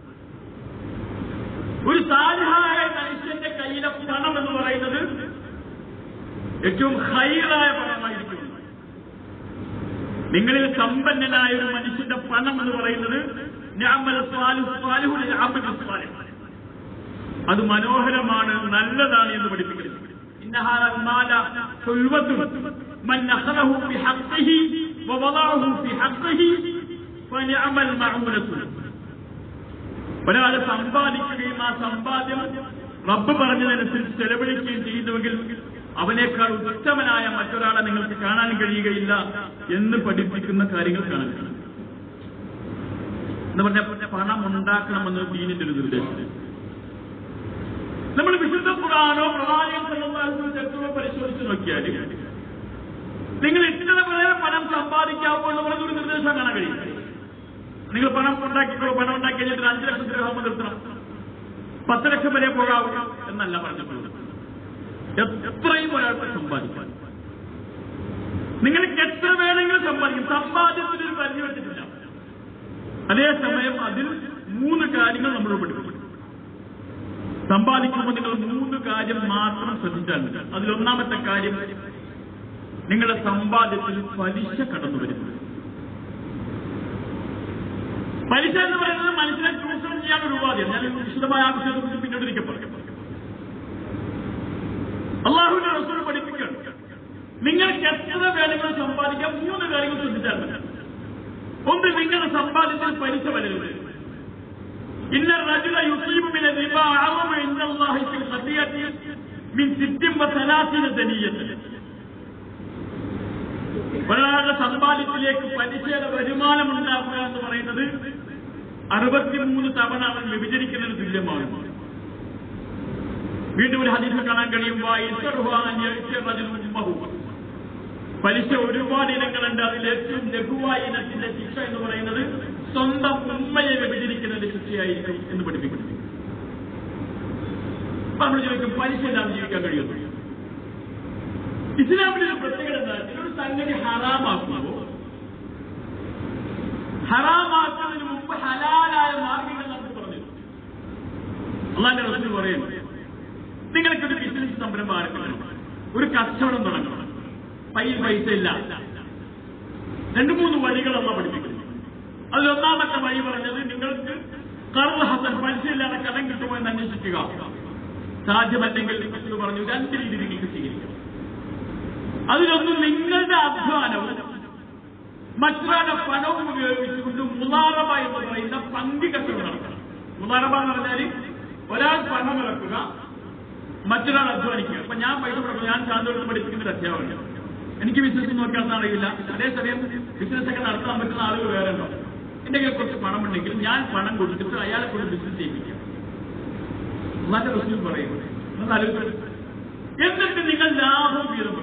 ഒരു സാലിഹായ മനുഷ്യന്റെ കയ്യിലെ പണം എന്ന് പറയുന്നത് ഏറ്റവും ഹൈറായ പണമായിരിക്കും. നിങ്ങളിൽ സമ്പന്നനായ ഒരു മനുഷ്യന്റെ പണം എന്ന് പറയുന്നത് നിഅമൽ സ്വാലിഹു സ്വാലിഹു ലിൽആമിൽ സ്വാലിഹ്. അത് മനോഹരമാണ്, നല്ലതാണ് എന്ന് പഠിപ്പിക്കുന്നു. ഇന്നഹാൽ മാല സുൽവതു മൻ അഖറഹു ബിഹഖ്ഖിഹി വവദഅഹു ഫി ഹഖ്ഖിഹി ഫനിഅമൽ മഅമുലതു. ഒരാൾ സമ്പാദിക്കുകയും ആ സമ്പാദ്യം റബ്ബ് പറഞ്ഞതനുസരിച്ച് ചെലവഴിക്കുകയും ചെയ്യുന്നുവെങ്കിൽ അവനേക്കാൾ ഉത്തമനായ മറ്റൊരാളെ നിങ്ങൾക്ക് കാണാൻ കഴിയുകയില്ല എന്ന് പഠിപ്പിക്കുന്ന കാര്യങ്ങൾ കാണാൻ കഴിയും. എന്ന് പറഞ്ഞ പണം ഉണ്ടാക്കണമെന്ന് ദീനിന്റെ ഒരു നിർദ്ദേശം. നമ്മൾ വിശുദ്ധ ഖുർആനോ പ്രവാചകൻ സല്ലല്ലാഹു അലൈഹി വസല്ലമോ പരിശോധിച്ച് നോക്കിയാൽ നിങ്ങൾ ഇത്ര വളരെ പണം സമ്പാദിക്കാമോ എന്ന് പറഞ്ഞൊരു നിർദ്ദേശം കാണാൻ കഴിയും. നിങ്ങൾ പണം ഉണ്ടാക്കിക്കോ, പണം ഉണ്ടാക്കി കഴിഞ്ഞിട്ട് അഞ്ചു ലക്ഷം രൂപ നിർത്തണം, പത്ത് ലക്ഷം വരെ പോകാവുക എന്നല്ല പറഞ്ഞിട്ടുള്ളത്. എത്രയും ഒരാൾക്ക് സമ്പാദിക്കാം, നിങ്ങൾക്ക് എത്ര വേണമെങ്കിലും സമ്പാദിക്കും. സമ്പാദ്യത്തിനൊരു പരിധി വെച്ചിട്ടില്ല. അതേസമയം അതിൽ മൂന്ന് കാര്യങ്ങൾ നമ്മൾ പഠിപ്പിക്കും. സമ്പാദിക്കുമ്പോൾ നിങ്ങൾ മൂന്ന് കാര്യം മാത്രം ശ്രദ്ധിച്ചാൽ മതി. അതിലൊന്നാമത്തെ കാര്യം, നിങ്ങളുടെ സമ്പാദ്യത്തിൽ പലിശ കടന്നു വരുന്നത്. പലിശ എന്ന് പറയുന്നത് മനുഷ്യനെ ചൂഷണം ചെയ്യാനൊരു ഉപാധിയാണ്. ഞാൻ വിശദമായ ആവശ്യത്തെ കുറിച്ച് പിന്നീട് ഒരിക്കൽ പറയാം. അള്ളാഹുവിന്റെ റസൂൽ പഠിപ്പിക്കുകയാണ്, നിങ്ങൾക്ക് എത്ര വേണമെങ്കിലും സമ്പാദിക്കാൻ മൂന്ന് കാര്യങ്ങൾ ശ്രദ്ധിച്ചാൽ മതി. ഒന്ന്, നിങ്ങളുടെ സമ്പാദ്യത്തിൽ പലിശ വരരുത്. ഇന്ന റജുല യുസീബു മിന റിബ അഅമ ഇൻദല്ലാഹി ഫിൽ ഖതിയത്തി മിൻ സിത്തിൻ വസലാസീന ദനിയത്ത്. ഒരാളുടെ സമ്പാദ്യത്തിലേക്ക് പലിശയുടെ വരുമാനം ഉണ്ടാക്കുക എന്ന് പറയുന്നത് അറുപത്തിമൂന്ന് തവണ അവൻ വിഭജിക്കുന്നതിന് തുല്യമാണ്. വീണ്ടും ഒരു ഹദീസിൽ കാണാൻ കഴിയുമ്പോൾ പലിശ ഒരുപാട് ഇനങ്ങളുണ്ട്. അതിൽ ഏറ്റവും ലഘുവായ ഇനത്തിന്റെ ശിക്ഷ എന്ന് പറയുന്നത് സ്വന്തം ഉമ്മയെ വിഭജിക്കുന്നതിന്റെ ശിക്ഷയായിരിക്കും എന്ന് പഠിപ്പിക്കുന്നു. നമ്മൾ ചോദിക്കും, പലിശ ഇല്ലാതെ ജീവിക്കാൻ കഴിയുന്നു? ഇസ്ലാമിന്റെ ഒരു പ്രത്യേകത എന്താ? ഒരു സംഗതി ഹറാമാക്കുമ്പോൾ ഹറാമാക്കുന്നതിന് മുമ്പ് ഹലാലായ മാർഗങ്ങൾ നമുക്ക് പറഞ്ഞു. അള്ളാന്റെ റസൂൽ പറയുന്നു, നിങ്ങൾക്കൊരു ബിസിനസ് സംരംഭം ആരംഭിക്കണം, ഒരു കച്ചവടം തുടങ്ങണം, കയ്യിൽ പൈസ ഇല്ല. രണ്ടു മൂന്ന് വഴികൾ അല്ല പഠിപ്പിക്കുന്നു. അതിലൊന്നാമത്തെ വഴി പറഞ്ഞത്, നിങ്ങൾക്ക് ഖർദ് ഹസൻ, പലിശയില്ലാതെ കടം കിട്ടുമോ എന്ന് അന്വേഷിക്കുക. സാധ്യമല്ലെങ്കിൽ എന്ന് പറഞ്ഞു രണ്ട് രീതി നിങ്ങൾക്ക് സ്വീകരിക്കാം. അതിലൊന്ന്, നിങ്ങളുടെ അധ്വാനവും മറ്റൊരാളുടെ പണവും ഉപയോഗിച്ചുകൊണ്ട് മുളാറബ എന്ന് പറയുന്ന പങ്കി കച്ചവടം നടക്കണം. മുളാറബ എന്ന് പറഞ്ഞാൽ ഒരാൾ പണം ഇറക്കുക, മറ്റൊരാൾ അധ്വാനിക്കുക. അപ്പൊ ഞാൻ പൈസ കൊടുക്കും, ഞാൻ ശാന്തോട് പഠിപ്പിക്കുന്ന അധ്യാപകൻ, എനിക്ക് ബിസിനസ് നോക്കാൻ അറിയില്ല. അതേസമയം ബിസിനസ് ഒക്കെ നടത്താൻ പറ്റുന്ന ആളുകൾ വേറെ ഉണ്ടോ? എന്റെ കയ്യിൽ കുറച്ച് പണം ഉണ്ടെങ്കിൽ ഞാൻ പണം കൊടുത്തിട്ട് അയാളെ കൊണ്ട് ബിസിനസ് ചെയ്യിപ്പിക്കാം. നല്ല റസൂൽ പറയുന്നത് എന്നിട്ട് നിങ്ങൾ ലാഭം വീതം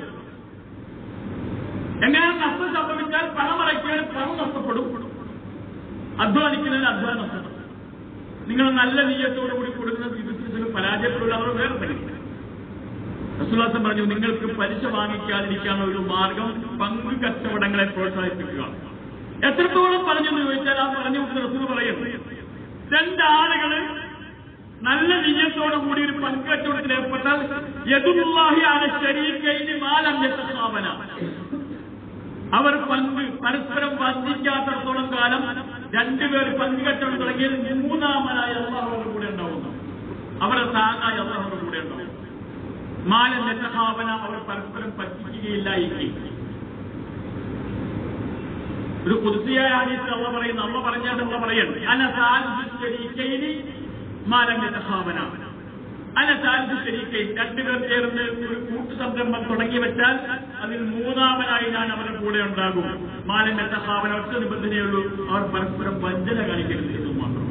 എങ്ങനെ നഷ്ടം സംഭവിച്ചാൽ പണം അടയ്ക്കാൻ പണം നഷ്ടപ്പെടും, അധ്വാനിക്കുന്നതിന് അധ്വാനം നഷ്ടപ്പെടും. നിങ്ങൾ നല്ല നീയത്തോടു കൂടി കൊടുക്കുന്ന ബിസിനസ്സിൽ പരാജയപ്പെടുള്ള അവർ വേറെ തന്നെ. റസൂലുള്ളാഹി പറഞ്ഞു, നിങ്ങൾക്ക് പലിശ വാങ്ങിക്കാതിരിക്കാനുള്ള ഒരു മാർഗം പങ്ക് കച്ചവടങ്ങളെ പ്രോത്സാഹിപ്പിക്കുക. എത്രത്തോളം പറഞ്ഞെന്ന് ചോദിച്ചാൽ ആ പറഞ്ഞു കൊടുക്കുന്ന റസൂൽ പറയുന്നു, രണ്ടാളുകൾ നല്ല നീയത്തോടു കൂടി ഒരു പങ്ക് കച്ചവടത്തിൽ ഏർപ്പെട്ടാൽ യദുല്ലാഹി അല ശരീകൈനി മാ ലം യതഖാബന, അവർ പങ്ക് പരസ്പരം വഞ്ചിക്കാത്തടത്തോളം കാലം രണ്ടുപേർ പങ്ക് കച്ചവടം തുടങ്ങിയത് മൂന്നാമനായ അല്ലാഹുവിന്റെ കൂടെ ഉണ്ടാവുന്നു, അവരുടെ താങ്ങായി അല്ലാഹുവിന്റെ കൂടെ ഉണ്ടാവും. മാലം യതഖാബന, അവർ പരസ്പരം പറ്റിക്കുകയില്ല. ഒരു ഖുദ്സിയായ ഹദീസിൽ അല്ലാഹു പറയുന്നു, അല്ലാഹു പറഞ്ഞാൽ അല്ലാഹു പറയുന്നു, അന സാലിസു ശരീകൈനി മാലം യതഖാബന, അന സാലിസു ശരീകൈൻ, രണ്ടുപേർ ചേർന്ന് ഒരു കൂട്ടു സംരംഭം തുടങ്ങി വെച്ചാൽ അതിൽ മൂന്നാമനായി ഞാൻ അവരുടെ കൂടെ ഉണ്ടാകും. മാലം യതഖാബന, ഒറ്റ നിബന്ധനയുള്ളൂ, അവർ പരസ്പരം വഞ്ചന കാണിക്കരുത് എന്ന് മാത്രം.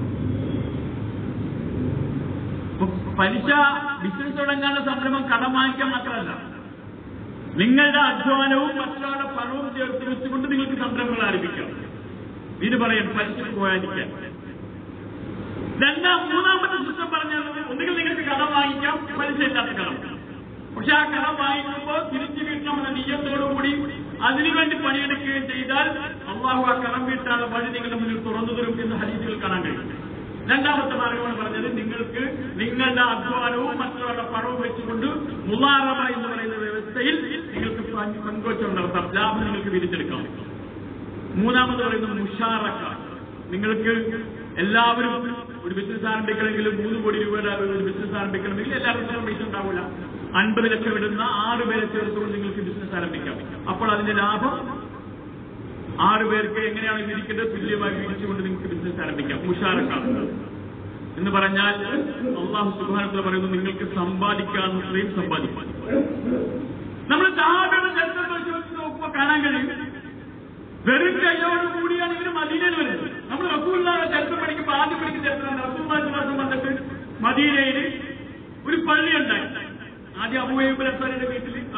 പലിശ ബിസിനസ് തുടങ്ങാനുള്ള സംരംഭം കടം വാങ്ങിക്കാൻ മാത്രമല്ല, നിങ്ങളുടെ അധ്വാനവും മറ്റൊരാളുടെ പണവും ചേർത്ത് വെച്ചുകൊണ്ട് നിങ്ങൾക്ക് സംരംഭങ്ങൾ ആരംഭിക്കാം. ഇതിന് പറയാം പലിശക്ക് പോയാലിരിക്കാൻ. രണ്ടാം മൂന്നാമത്തെ സിസ്റ്റം പറഞ്ഞാൽ, ഒന്നുകിൽ നിങ്ങൾക്ക് കടം വാങ്ങിക്കാം, പലിശ ഇല്ലാത്ത കടം. പക്ഷെ ആ കടം വാങ്ങിക്കുമ്പോൾ തിരിച്ചു വീട്ടണമെന്ന നീയത്തോടുകൂടി അതിനുവേണ്ടി പണിയെടുക്കുകയും ചെയ്താൽ അല്ലാഹു ആ കടം വീട്ടാനുള്ള വഴി നിങ്ങളുടെ മുന്നിൽ തുറന്നു തരും എന്ന് ഹദീസുകൾ കാണാൻ കഴിയും. രണ്ടാമത്തെ മാർഗമാണ് പറഞ്ഞത്, നിങ്ങൾക്ക് നിങ്ങളുടെ അധ്വാനവും മറ്റൊരാളുടെ പണവും വെച്ചുകൊണ്ട് മുളാറബ എന്ന് പറയുന്ന വ്യവസ്ഥയിൽ നിങ്ങൾക്ക് പങ്കുവച്ചം നടത്താം, ലാഭം നിങ്ങൾക്ക് വിരിച്ചെടുക്കാം. മൂന്നാമത് പറയുന്നത് മുഷാറക്ക, നിങ്ങൾക്ക് എല്ലാവരും ഒരു ബിസിനസ് ആരംഭിക്കണമെങ്കിൽ മൂന്ന് കോടി രൂപയുടെ ഒരു ബിസിനസ് ആരംഭിക്കണമെങ്കിൽ എല്ലാവർക്കും പൈസ ഉണ്ടാവില്ല. അൻപത് ലക്ഷം ഇടുന്ന ആറ് പേരെ ചേർത്തുകൊണ്ട് നിങ്ങൾക്ക് ബിസിനസ് ആരംഭിക്കാം. അപ്പോൾ അതിന്റെ ലാഭം ആറ് പേർക്ക് എങ്ങനെയാണ് വിരിക്കേണ്ടത് തുല്യമായി വിരിച്ചുകൊണ്ട് നിങ്ങൾക്ക് ബിസിനസ് ആരംഭിക്കാം. മുഷാറക്കാണ് എന്ന് പറഞ്ഞാൽ അല്ലാഹു സുബ്ഹാനഹു വ തആല പറയുന്നു, നിങ്ങൾക്ക് സമ്പാദിക്കാവുന്നത്രയും സമ്പാദിക്കാം. നമ്മൾ സഹാബികളുടെ ചരിത്രം വെച്ച് നോക്കുമ്പോൾ കാണാൻ കഴിയും, വെറും കൈയോട് കൂടിയാണ് ഇവര് മദീനയിൽ വരുന്നത്. നമ്മൾ റസൂലുള്ളാഹിയുടെ ചരിത്രം പഠിക്കുമ്പോൾ ആദ്യം പഠിക്കുന്ന ചരിത്രം റസൂലുള്ളാഹി വന്നിട്ട് മദീനയിൽ ഒരു പള്ളി ഉണ്ടായി. ആദ്യം അബൂ അയ്യൂബ് അൻസാരിയുടെ വീട്ടിൽ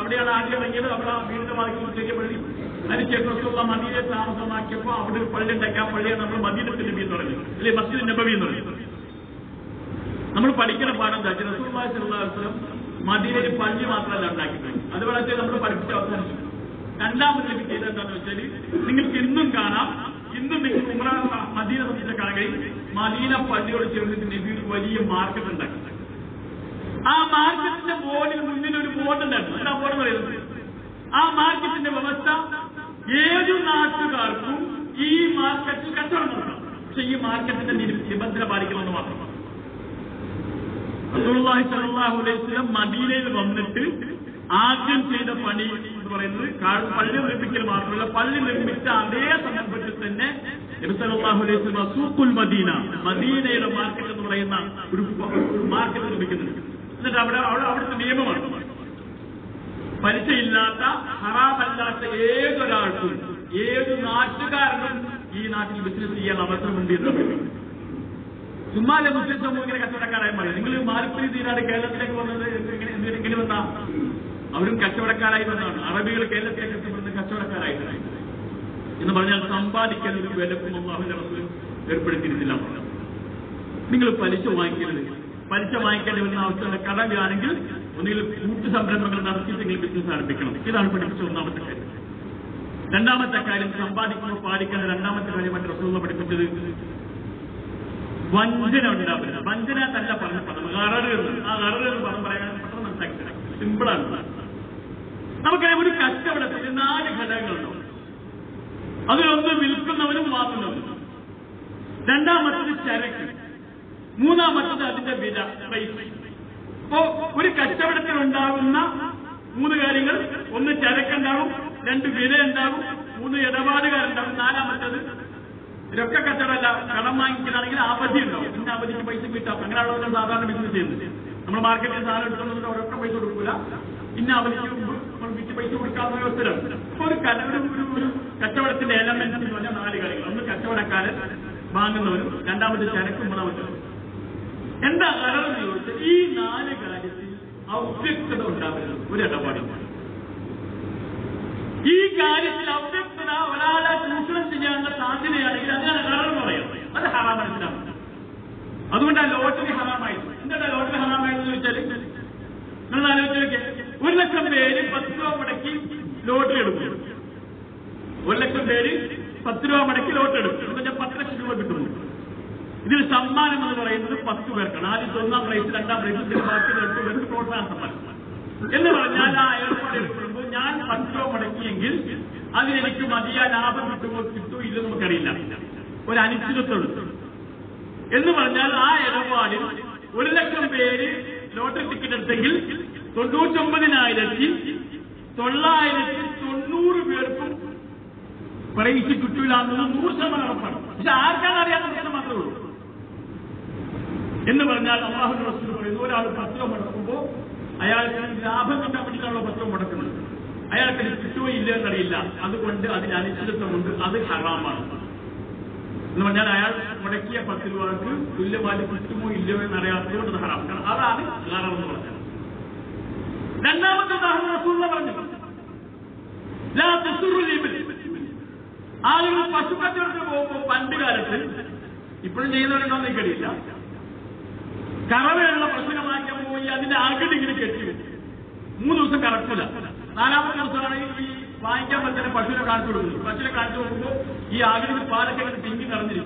അവിടെയാണ് ആദ്യം ഇറങ്ങിയത്. അവിടെ ആ വീടിന്റെ ഭാഗത്ത് ചെറിയ പള്ളി. അതിനുശേഷം റസൂലുള്ള മദീനയെ താമസമാക്കിയപ്പോൾ അവിടെ ഒരു പള്ളി ഉണ്ടാക്കി. ആ പള്ളിയാണ് നമ്മൾ മദീനത്തുൽ നബി എന്ന് പറയുന്നത്, അല്ലെ മസ്ജിദ് നബവി എന്ന് പറയുന്നത്. നമ്മൾ പഠിക്കുന്ന പാഠം എന്താ വെച്ചാൽ റസൂലുള്ളാഹി സ്വല്ലല്ലാഹു അലൈഹി വസല്ലം മദീനയിൽ പള്ളി മാത്രമല്ല ഉണ്ടാക്കിയിട്ടുണ്ട്. അതുപോലെ നമ്മൾ പഠിപ്പിച്ച് അവസാനിച്ചു. രണ്ടാമത് നബി ചെയ്തത് എന്താണെന്ന് വെച്ചാൽ നിങ്ങൾക്ക് ഇന്നും കാണാം, ഇന്നും നിങ്ങൾ ഉംറ മദീന സംബന്ധിച്ച കാണാൻ കഴിയും. മദീന പള്ളിയോട് ചേർന്നിട്ട് നബി ഒരു വലിയ മാർക്കറ്റ് ഉണ്ടാക്കി. ആ മാർക്കറ്റിന്റെ ബോർഡിന് മുന്നിൽ ഒരു ബോർഡ് ഉണ്ടായിരുന്നു. എന്താ ബോർഡ് പറയുന്നത്? ആ മാർക്കറ്റിന്റെ വ്യവസ്ഥ ഏതു നാട്ടുകാർക്കും ഈ മാർക്കറ്റിൽ കച്ചവടം നടത്താം. പക്ഷെ ഈ മാർക്കറ്റിന്റെ നിബന്ധന പാലിക്കണമെന്ന് മാത്രം. റസൂലുള്ളാഹി സ്വല്ലല്ലാഹു അലൈഹി വസല്ലം മദീനയിൽ വന്നിട്ട് ആദ്യം ചെയ്ത പണി എന്ന് പറയുന്നത് പള്ളി നിർമ്മിക്കൽ മാത്രമല്ല, പള്ളി നിർമ്മിച്ച അതേ സന്ദർഭത്തിൽ തന്നെ നബി സല്ലല്ലാഹു അലൈഹി വസല്ലം സൂഖുൽ മദീന, മദീനയുടെ മാർക്കറ്റ് എന്ന് പറയുന്ന ഒരു മാർക്കറ്റ് നിർമ്മിക്കുന്നുണ്ട്. എന്നിട്ട് അവിടെ അവിടെ അവിടുത്തെ നിയമമാണ് പലിശയില്ലാത്ത ഹറാമല്ലാത്ത ഏതൊരാൾക്കും ഏത് നാട്ടുകാരനും ഈ നാട്ടിൽ ബിസിനസ് ചെയ്യാൻ അവസരമുണ്ട് എന്ന് പറയുന്നത്. ചുമ്മാലെ മുസ്ലിം സമൂഹം ഇങ്ങനെ കച്ചവടക്കാരായി മാറി. നിങ്ങൾ മാലിപ്പുരി തീരാട് കേരളത്തിലേക്ക് വന്നത് എങ്ങനെ വന്നാ? അവരും കച്ചവടക്കാരായി വന്നതാണ്. അറബികൾ കേരളത്തിലേക്ക് എത്തപ്പെടുന്ന കച്ചവടക്കാരായിട്ടാണ് എന്ന് പറഞ്ഞാൽ സമ്പാദിക്കാൻ ഒരു വിലക്കും അല്ലാഹുവിന്റെ റസൂൽ ഏർപ്പെടുത്തിയിരുന്നില്ല. നിങ്ങൾ പലിശ വാങ്ങിക്കരുത്. പലിശ വാങ്ങിക്കേണ്ടി വരുന്ന അവസ്ഥ കടലാണെങ്കിൽ ഒന്നുകിൽ കൂട്ടു സംരംഭങ്ങൾ നടത്തിയിട്ട് നിങ്ങൾ ബിസിനസ് ആരംഭിക്കണം. ഇതാണ് പഠിപ്പിച്ച ഒന്നാമത്തെ കാര്യം. രണ്ടാമത്തെ കാര്യം സമ്പാദിക്കുമ്പോൾ പാലിക്കേണ്ട രണ്ടാമത്തെ കാര്യം മറ്റു റസൂൽ പഠിപ്പിച്ചത് വഞ്ചന ഉണ്ടാവില്ല. വഞ്ചന തല്ല പറഞ്ഞ പദം കററ്. ആ കററ് എന്ന് പദം പറയാൻ പെട്ടെന്ന് മനസ്സിലാക്കി സിമ്പിളാണ്. നമുക്കറിയാം ഒരു കച്ചവടത്തിൽ നാല് ഘടകങ്ങളുണ്ടാവും. അതിലൊന്ന് വിൽക്കുന്നവനും വാങ്ങുന്നവനും, രണ്ടാമത്തത് ചരക്ക്, മൂന്നാമത്തത് അതിന്റെ വില പ്രൈസ്. അപ്പോ ഒരു കച്ചവടത്തിൽ ഉണ്ടാകുന്ന മൂന്ന് കാര്യങ്ങൾ: ഒന്ന് ചരക്കുണ്ടാവും, രണ്ട് വില ഉണ്ടാവും, മൂന്ന് ഇടപാടുകാരുണ്ടാവും, നാലാമത്തത് രൊക്ക കച്ചവടമല്ല കടം വാങ്ങിക്കുന്നതാണെങ്കിൽ അവധി ഉണ്ടാവും. ഇന്ന അവധിക്ക് പൈസ കിട്ടാം. അങ്ങനെയുള്ള സാധാരണ ബിസിനസ് ചെയ്യുന്നത്. നമ്മൾ മാർക്കറ്റിൽ സാധനം എടുക്കുന്നത് ഒരൊക്കെ പൈസ കൊടുക്കില്ല, ഇന്ന അവധിക്ക് വിറ്റ് പൈസ കൊടുക്കാവുന്ന വ്യവസ്ഥയാണ്. അപ്പൊ ഒരു ഒരു ഒരു കച്ചവടത്തിന്റെ എലമെന്റ് എന്ന് പറഞ്ഞാൽ നാല് കാര്യങ്ങൾ. ഒന്ന് കച്ചവടക്കാരൻ, വാങ്ങുന്നവരും, രണ്ടാമത് ചരക്കും, മൂന്നാമത്തെ എന്താ കടമെന്ന് ചോദിച്ചാൽ ഈ നാല് കാര്യത്തിൽ അവ്യക്തത ഉണ്ടാവരുത് ഒരു ഇടപാടില്ല. ഈ കാര്യത്തിൽ അവ്യക്തത ഒരാളെ ചൂഷണം ചെയ്യാനുള്ള സാധ്യതയാണെങ്കിൽ അതിനാണ് കടമെന്ന് പറയുന്നത്. അത് ഹറാം മനസ്സിലാവും. അതുകൊണ്ടാണ് ലോട്ടറി ഹറാമായത്. എന്താണ് ലോട്ടറി ഹറാമായെന്ന് ചോദിച്ചാൽ നിങ്ങൾ ആലോചിച്ച് നോക്കിയാൽ ഒരു ലക്ഷം പേര് പത്ത് രൂപ മുടക്കി ലോട്ടറി എടുക്കും. ഒരു ലക്ഷം പേര് പത്ത് രൂപ മുടക്കി ലോട്ടറി എടുക്കും. എന്ന് വെച്ചാൽ പത്ത് ലക്ഷം രൂപ കിട്ടുന്നു. ഇതിൽ സമ്മാനം എന്ന് പറയുന്നത് പത്ത് പേർക്കാണ്. ആദ്യത്തെ ഒന്നാം പ്രൈസ്, രണ്ടാം പ്രൈസ്, ബാക്കി എട്ട് പേർക്ക് പ്രോത്സാഹന സമ്മാനം എന്ന് പറഞ്ഞാൽ ആ ഏർപ്പാട് ഏർപ്പെടുമ്പോൾ ഞാൻ പത്ത് രൂപ മുടക്കിയെങ്കിൽ അതിനെനിക്ക് മതിയായ ലാഭം കിട്ടുമോ കിട്ടുമോ ഇല്ലെന്ന് നമുക്കറിയില്ല. ഒരു അനിശ്ചിതത്വം എന്ന് പറഞ്ഞാൽ ആ ഇടപാടിൽ ഒരു ലക്ഷം പേര് ലോട്ടറി ടിക്കറ്റ് എടുത്തെങ്കിൽ തൊണ്ണൂറ്റൊമ്പതിനായിരത്തി തൊള്ളായിരത്തി തൊണ്ണൂറ് പേർക്കും പ്രൈസ് കിട്ടൂലെന്നത് നൂറ് ശതമാനം ഉറപ്പാണ്. പക്ഷെ ആർക്കാണ് അറിയാത്ത പ്രശ്നം മാത്രമേ ഉള്ളൂ. എന്ന് പറഞ്ഞാൽ അല്ലാഹുവിന്റെ റസൂൽ പറയുന്നു, ഒരാൾ പത്ത് രൂപ മുടക്കുമ്പോൾ അയാൾക്ക് ലാഭം കിട്ടാൻ വേണ്ടിയിട്ടാണല്ലോ പത്ത് രൂപ മുടക്കുന്നത്. അയാൾക്ക് കിട്ടുമോ ഇല്ലയോ എന്നറിയില്ല. അതുകൊണ്ട് അതിന് അനിശ്ചിതത്വമുണ്ട്. അത് ഹറാമാണ്. എന്ന് പറഞ്ഞാൽ അയാൾ മുടക്കിയ പത്ത് രൂപക്ക് തുല്യമായി കിട്ടുമോ ഇല്ലയോ എന്നറിയാത്തതുകൊണ്ട് അത് ഹറാം. കാരണം അതാണ് ഹറാം എന്ന് പറഞ്ഞത്. രണ്ടാമത്തെ ഉദാഹരണം റസൂൽ പറഞ്ഞു, ലാ തസ്റുൽ ഇബ്ൽ. ആളുകൾ പശു കച്ചവടത്തിന് പോകുമ്പോൾ പണ്ട് കാലത്ത്, ഇപ്പോഴും ചെയ്യുന്നവരുണ്ടോ എന്ന് എനിക്കറിയില്ല, കറവയുള്ള പശുവിനെ പോയി അതിന്റെ അകിട് ഇങ്ങനെ കെട്ടി മൂന്ന് ദിവസം കറക്റ്റില്ല. നാലാമത്തെ ദിവസമാണ് ഈ വാങ്ങിക്കാൻ പറ്റുന്ന പശുവിനെ കാണിച്ചു കൊടുക്കുന്നത്. പശുവിനെ കാണിച്ചു കൊടുക്കുമ്പോൾ ഈ അകിടിന് പാലൊക്കെ അങ്ങനെ തിങ്ങി നിറഞ്ഞിരിക്കും.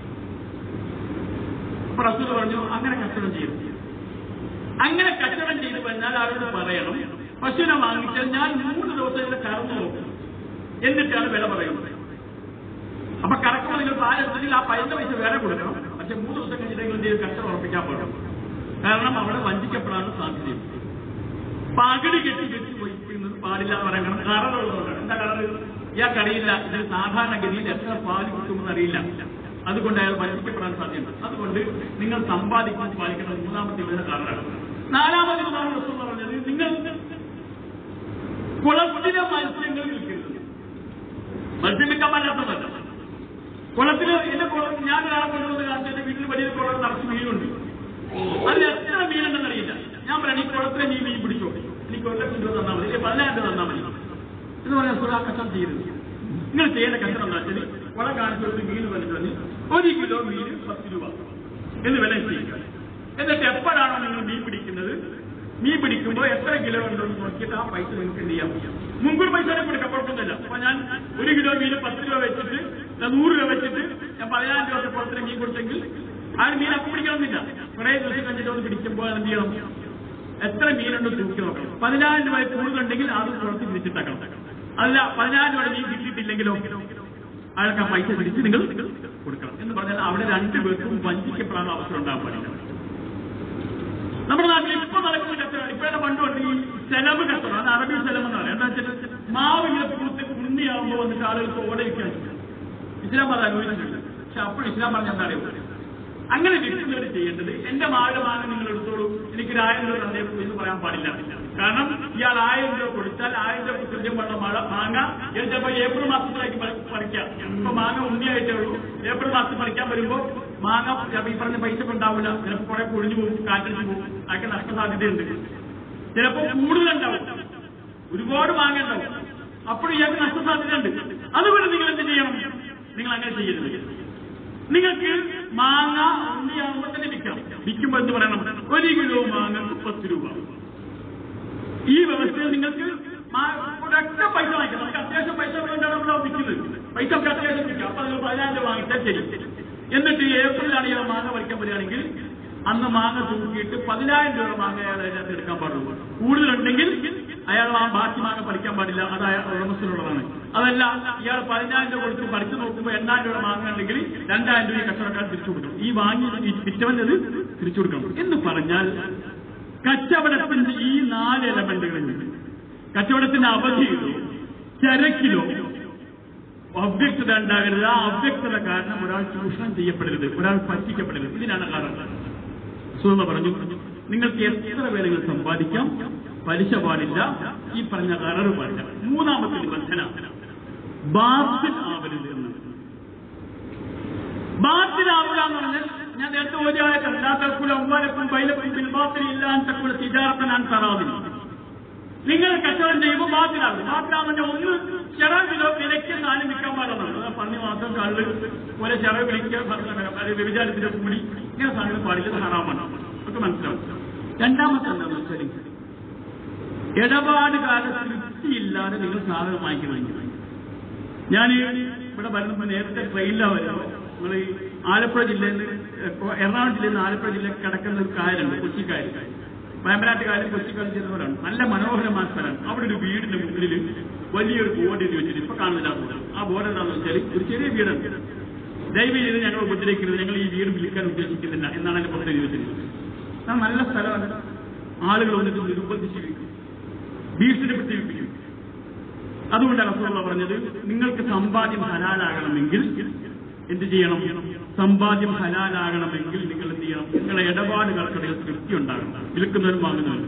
അപ്പൊ റസൂൽ പറഞ്ഞു, അങ്ങനെ കച്ചവടം ചെയ്തു. അങ്ങനെ കച്ചവടം ചെയ്തു കഴിഞ്ഞാൽ അവരോട് പറയണം, പശുവിനെ വാങ്ങിച്ചാൽ ഞാൻ മൂന്ന് ദിവസം ഇവിടെ കറന്നു നോക്കും, എന്നിട്ടാണ് വില പറയുന്നത്. അപ്പൊ കറക്കുമ്പോൾ നിങ്ങൾ പാലെടുത്തെങ്കിൽ ആ പൈസ പൈസ വേറെ കൊടുക്കണം. പക്ഷെ മൂന്ന് ദിവസം കഴിഞ്ഞിട്ടെങ്കിലും എന്തെങ്കിലും കച്ചവടം ഉറപ്പിക്കാൻ പാടും. കാരണം അവിടെ വഞ്ചിക്കപ്പെടാനുള്ള സാധ്യതയും. പകിടി കെട്ടി കെട്ടി വഹിക്കുന്നത് പാടില്ല എന്ന് പറയണം. കററുള്ളതുകൊണ്ടാണ്. എന്താ കററ്? ഇയാൾക്കറിയില്ല ഇത് സാധാരണഗതിയിൽ എത്ര പാല് കിട്ടുമെന്ന് അറിയില്ല. അതുകൊണ്ട് അയാൾ വഞ്ചിക്കപ്പെടാൻ സാധ്യത. അതുകൊണ്ട് നിങ്ങൾ സമ്പാദിക്കാൻ പാലിക്കണം. മൂന്നാമത്തെ ഇവിടെ കററാണ്. നാലാമത്തെ ഉദാഹരണം പറഞ്ഞത്, നിങ്ങൾ കുളത്തിലെ മത്സ്യങ്ങൾ വിൽക്കുന്നത്. മത്സ്യം വിൽക്കാൻ പറ്റാത്തതല്ല. കുളത്തില് എന്റെ കുളം ഞാൻ ഒരാളെ കൊണ്ടുവന്ന് കാണിച്ചു, എന്റെ വീട്ടിൽ വലിയ കുളം നിറച്ച് മീനുണ്ട്. അതിൽ എത്ര മീനുണ്ടെന്ന് അറിയില്ല. ഞാൻ പറയാം, ഈ കുളത്തിലെ മീൻ മീൻ പിടിച്ചോ. എനിക്ക് ഒരു ലക്ഷം രൂപ തന്നാൽ മതി, അല്ലെങ്കിൽ പതിനായിരം രൂപ തന്നാൽ മതി എന്ന് പറഞ്ഞാൽ റസൂൽ ആ കച്ചവടം ചെയ്യരുത്. നിങ്ങൾ ചെയ്യേണ്ട കച്ചവടം എന്താ വെച്ചാൽ വളം കാണിച്ചു കൊടുത്ത് മീൻ പറഞ്ഞിട്ട് ഒരു കിലോ മീൻ പത്ത് രൂപ എന്ന് വില ചെയ്യുക. എന്നിട്ട് എപ്പോഴാണോ നിങ്ങൾ മീൻ പിടിക്കുന്നത്, മീൻ പിടിക്കുമ്പോൾ എത്ര കിലോ ഉണ്ടെന്ന് നോക്കിയിട്ട് ആ പൈസ നിങ്ങൾക്ക് എന്ത് ചെയ്യാം, മുൻകൂർ പൈസ കൊടുക്കാം, കുഴപ്പമൊന്നുമില്ല. അപ്പൊ ഞാൻ ഒരു കിലോ മീൻ പത്ത് രൂപ വെച്ചിട്ട് നൂറ് രൂപ വെച്ചിട്ട് ഞാൻ പതിനായിരം രൂപ പുറത്തിന് മീൻ കൊടുത്തെങ്കിൽ ആ മീൻ അപ്പം പിടിക്കണമെന്നില്ല. കുറെ ദിവസം കഴിഞ്ഞിട്ട് ഒന്ന് പിടിക്കുമ്പോൾ എന്ത് ചെയ്യണം, എത്ര മീനുണ്ട് തൂക്കി നോക്കണം. പതിനായിരം രൂപ കൂടുതലുണ്ടെങ്കിൽ അത് പുറത്ത് തിരിച്ചിട്ടാക്കണം. അല്ല പതിനായിരം രൂപ മീൻ കിട്ടിയിട്ടില്ലെങ്കിലോ അയാൾക്ക് ആ പൈസ തിരിച്ച് നിങ്ങൾ കൊടുക്കണം. എന്ന് പറഞ്ഞാൽ അവിടെ രണ്ടു പേർക്കും വഞ്ചിക്കപ്പെടാനുള്ള അവസരം ഉണ്ടാകാൻ പാടില്ല. നമ്മുടെ നാട്ടിൽ ഇപ്പൊ നടക്കുന്ന കച്ചവടം, ഇപ്പോഴത്തെ പണ്ടുകൊണ്ട് ഈ ചെലവ് കച്ചവടം, അത് അറബി ചെലവ് എന്ന് പറയാം. എന്താ വെച്ചാൽ മാവ് ഇങ്ങനെ പൂത്ത് ഉണ്ണിയാകുമ്പോൾ വന്നിട്ട് ആളുകൾക്ക് ഓടെ വിൽക്കാൻ ഇസ്ലാം അത് അനുവദിച്ചിട്ടുണ്ട്. പക്ഷെ അപ്പോൾ ഇസ്ലാം പറഞ്ഞ എന്താ അറിയുന്നത്, അങ്ങനെ വിൽക്കുന്നവർ ചെയ്യേണ്ടത് എന്റെ മാവിലെ മാങ്ങ നിങ്ങൾ എടുത്തോളൂ, എനിക്കൊരു ആയിരം രൂപ തന്നേക്കൂ എന്ന് പറയാൻ പാടില്ല. കാരണം ഇയാൾ ആയിരം രൂപ കൊടുത്താൽ ആയിരം രൂപ കൃത്യം പറഞ്ഞ മഴ മാങ്ങ ചിലപ്പോ ഏപ്രിൽ മാസത്തിലേക്ക് പറിക്കാം. ഇപ്പൊ മാങ്ങ ഉണ്ണിയായിട്ടേ ഉള്ളൂ. ഏപ്രിൽ മാസത്തിൽ പറിക്കാൻ വരുമ്പോ മാങ്ങ ഈ പറഞ്ഞ പൈസ ഉണ്ടാവില്ല, ചിലപ്പോൾ കുറെ പൊഴിഞ്ഞു പോകും, കാറ്റിന് പോകും, അതൊക്കെ നഷ്ടസാധ്യതയുണ്ട്. ചിലപ്പോൾ കൂടുതലുണ്ടാവും, ഒരുപാട് മാങ്ങ ഉണ്ടാവും, അപ്പോഴും ഇയാൾക്ക് നഷ്ടസാധ്യതയുണ്ട്. അതുകൊണ്ട് നിങ്ങൾ എന്ത് ചെയ്യണം, നിങ്ങൾ അങ്ങനെ ചെയ്യരുത്. നിങ്ങൾക്ക് മാങ്ങ ഉണ്ണിയാകുമ്പോൾ തന്നെ വിൽക്കാം. വിൽക്കുമ്പോൾ എന്ത് പറയണം, ഒരു കിലോ മാങ്ങക്ക് പത്ത് രൂപ. ഈ വ്യവസ്ഥയിൽ നിങ്ങൾക്ക് ഒരൊറ്റ പൈസ വാങ്ങിക്കാം. നമുക്ക് അത്യാവശ്യം പൈസ കൊണ്ടാണ് നമ്മൾ വിൽക്കുന്നത്, പൈസ നമുക്ക് അത്യാവശ്യം വിൽക്കാം. അപ്പൊ നിങ്ങൾ പതിനായിരം രൂപ വാങ്ങിച്ചാൽ ശരി. എന്നിട്ട് ഏപ്രിലാണ് ഇയാൾ മാങ്ങ പറിക്കാൻ വരികയാണെങ്കിൽ അന്ന് മാങ്ങ തൂക്കിയിട്ട് പതിനായിരം രൂപ മാങ്ങ അയാൾ അതിനകത്ത് എടുക്കാൻ പാടുള്ളൂ. കൂടുതലുണ്ടെങ്കിൽ അയാൾ ആ ബാക്കി മാങ്ങ പറിക്കാൻ പാടില്ല, അത് അയാൾ ഉടമസ്ഥനുള്ളതാണ്. അതല്ല ഇയാൾ പതിനായിരം രൂപ കൊടുത്ത് പറിച്ചു നോക്കുമ്പോൾ എണ്ണായിരം രൂപ മാങ്ങ ഉണ്ടെങ്കിൽ രണ്ടായിരം രൂപ കച്ചവടക്കാർ തിരിച്ചു കൊടുക്കണം. ഈ വാങ്ങി വിറ്റവനത് തിരിച്ചു കൊടുക്കണം. എന്ന് പറഞ്ഞാൽ കച്ചവടത്തിന്റെ ഈ നാല് എലമെന്റുകളിൽ കച്ചവടത്തിന്റെ അവധിയിലോ ചരക്കിലോ അവ്യക്തത ഉണ്ടാകരുത്. ആ അവ്യക്തത കാരണം ഒരാൾ ചൂഷണം ചെയ്യപ്പെടരുത്, ഒരാൾ പറ്റിക്കപ്പെടരുത്. ഇതിനാണ് കാരണം. സുഹൃത പറഞ്ഞു, നിങ്ങൾക്ക് എത്ര വേണമെങ്കിൽ സമ്പാദിക്കാം, പലിശ പാടില്ല, ഈ പറഞ്ഞ കററ് പാടില്ല. മൂന്നാമത്തെ നിബന്ധന ബാത്തിൽ ആവരുത് എന്ന്. ബാത്തിൽ ആവുക എന്ന് പറഞ്ഞാൽ ഞാൻ നേരത്തെ ഓതിയായ കണ്ടാത്തക്കുല ഉമ്മാനക്കും ബൈലക്കും ബിൽബാത്തിൽ ഇല്ലാൻ തക്കുല തിജാറത്തനാൻ തറാവില്ല. നിങ്ങൾ കച്ചവടം ചെയ്യുമ്പോൾ ബാത്തിലാവും. ബാത്തിലാവുന്ന ഒന്ന് ചെറവ് കിലോ വിലയ്ക്ക് സാധനം വിൽക്കാൻ പാടുന്നതാണ്. പന്നി മാസം കള്ള് പോലെ ചെറവ് വിളിക്കാൻ വ്യഭിചാരത്തിന്റെ കൂടി ഇങ്ങനെ സാധനം പാടില്ല, ഹറാമാണ്. ഒക്കെ മനസ്സിലാവും. രണ്ടാമത്തെ എന്താണെന്ന് വെച്ചാൽ ഇടപാടുകാരെ തൃപ്തിയില്ലാതെ നിങ്ങൾ സാധനം വാങ്ങിക്കണമെങ്കിൽ, ഞാൻ ഇവിടെ വരുന്നപ്പോൾ നേരത്തെ ട്രെയിനിലാണ് വരുമ്പോൾ നമ്മൾ ഈ ആലപ്പുഴ ജില്ലയിൽ നിന്ന് എറണാകുളം ജില്ലയിൽ നിന്ന് ആലപ്പുഴ ജില്ലയിൽ കിടക്കുന്ന ഒരു കായലുണ്ട്, കൊച്ചിക്കായൽ. വേമ്പനാട്ടുകാരും കൊച്ചിക്കാരും ചേർന്നവരാണ്. നല്ല മനോഹരമായ സ്ഥലമാണ്. അവിടെ ഒരു വീടിന്റെ മുന്നിൽ വലിയൊരു ബോർഡ് എഴുതി വെച്ചിട്ട് ഇപ്പൊ കാണുന്നില്ല. ആ ബോർഡ് എന്താണെന്ന് വെച്ചാൽ ഒരു ചെറിയ വീടാണ്. ദയവ് ചെയ്ത് ഞങ്ങൾ ഉപദ്രവിക്കരുത്, ഞങ്ങൾ ഈ വീട് വിൽക്കാൻ ഉദ്ദേശിക്കുന്നില്ല എന്നാണ് അതിന്റെ പുറത്ത് എഴുതി വെച്ചിരിക്കുന്നത്. അത് നല്ല സ്ഥലമാണ്. ആളുകൾ വന്നിട്ട് നിർബന്ധിച്ച് ഭീഷണിപ്പെടുത്തി വിൽപ്പിക്കും. അതുകൊണ്ടാണ് റസൂലുള്ളാഹി പറഞ്ഞത്, നിങ്ങൾക്ക് സമ്പാദ്യം ഹലാലാകണമെങ്കിൽ എന്ത് ചെയ്യണം, സമ്പാദ്യം ഹലാലാകണമെങ്കിൽ നിങ്ങൾ എന്ത് ചെയ്യണം, നിങ്ങളുടെ ഇടപാടുകൾക്കിടയിൽ തൃപ്തി ഉണ്ടാകണം. വിൽക്കുന്നവരും വാങ്ങുന്നവരും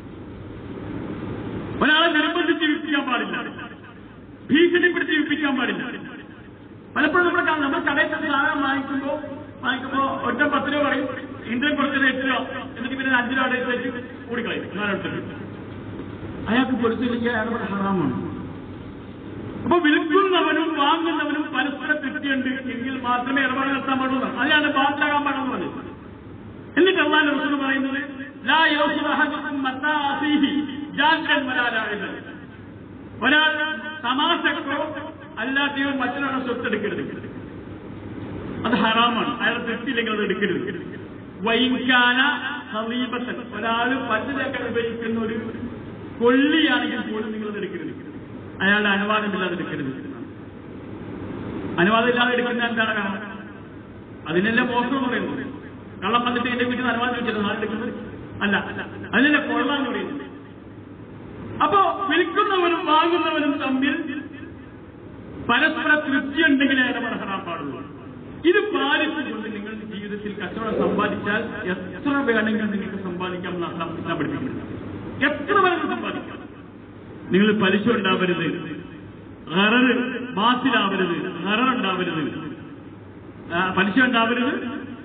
ഒരാളെ നിർബന്ധിച്ച് വിൽപ്പിക്കാൻ പാടില്ല, ഭീഷണിപ്പെടുത്തി വിൽപ്പിക്കാൻ പാടില്ല. പലപ്പോഴും നമ്മുടെ നമ്മൾ കടയിൽ സാധനം വാങ്ങിക്കുമ്പോൾ വാങ്ങിക്കുമ്പോൾ ഒറ്റ പത്ത് രൂപ പറയും, ഇന്ത്യൻ കുറച്ചത് എട്ട് രൂപ, എന്നിട്ട് പിന്നെ അഞ്ച് രൂപ അടയിൽ വെച്ച് കൂടിക്കളയും. നാലെടുത്തിട്ട് അയാൾക്ക് പൊരുത്തില്ലെങ്കിൽ അയാളുടെ ഹറാമാണ്. അപ്പൊ വിൽക്കുന്നവനും വാങ്ങുന്നവനും പരസ്പര തൃപ്തിയുണ്ട് എങ്കിൽ മാത്രമേ ഇടപാട് നടത്താൻ പാടുള്ളൂ. അതിനാണ് ബാത്തിലാകാൻ പാടുന്നത് പറഞ്ഞത്. എന്നിട്ട് അല്ലാഹുവിന്റെ റസൂൽ പറയുന്നത്, ലാ യൗസിറു അഹദുക്കും മത്താ അഖീഹി ജാൻകൻ വലാ ലാഇബൻ. ഒരാൾ തമാശക്കോ അല്ലാതെയോ മറ്റൊരാളുടെ സ്വത്ത് എടുക്കരുത്, അത് ഹറാമാണ്. അയാളുടെ തൃപ്തിയില്ലെങ്കിൽ അത് എടുക്കരുത്. വൈകാന ഹലീബത്തൻ, ഒരാൾ പല്ലിലേക്കാൻ ഉപയോഗിക്കുന്ന ഒരു കൊള്ളിയാണെങ്കിൽ പോലും നിങ്ങളത് എടുക്കരുത്, അയാളുടെ അനുവാദമില്ലാതെ എടുക്കരുത്. അനുവാദം ഇല്ലാതെ എടുക്കുന്ന എന്താണ് കാരണം? അതിനെല്ലാം മോശം എന്ന് പറയുന്നത്. കള്ളം വന്നിട്ട് എന്റെ വീട്ടിൽ നിന്ന് അനുവാദം വെച്ചിട്ട് നാളെ എടുക്കുന്നത് അല്ല, അതിനെല്ലാം കൊള്ളാന്ന് പറയുന്നത്. അപ്പോ വിൽക്കുന്നവരും വാങ്ങുന്നവരും തമ്മിൽ പരസ്പര തൃപ്തി ഉണ്ടെങ്കിൽ ഇടപാട് ഹറാൻ പാടുള്ളൂ. ഇത് പാലിച്ചുകൊണ്ട് നിങ്ങളുടെ ജീവിതത്തിൽ കച്ചവടം സമ്പാദിച്ചാൽ എത്ര വേണമെങ്കിലും നിങ്ങൾക്ക് സമ്പാദിക്കാമെന്ന് പഠിപ്പിക്കുന്നുണ്ട്. എത്ര വേണമെങ്കിലും സമ്പാദിക്കാം. നിങ്ങൾ പലിശ ഉണ്ടാവരുത്, ഖററ് ബാത്തിലാവരുത്, ഖറർ ഉണ്ടാവരുത്, പലിശ ഉണ്ടാവരുത്,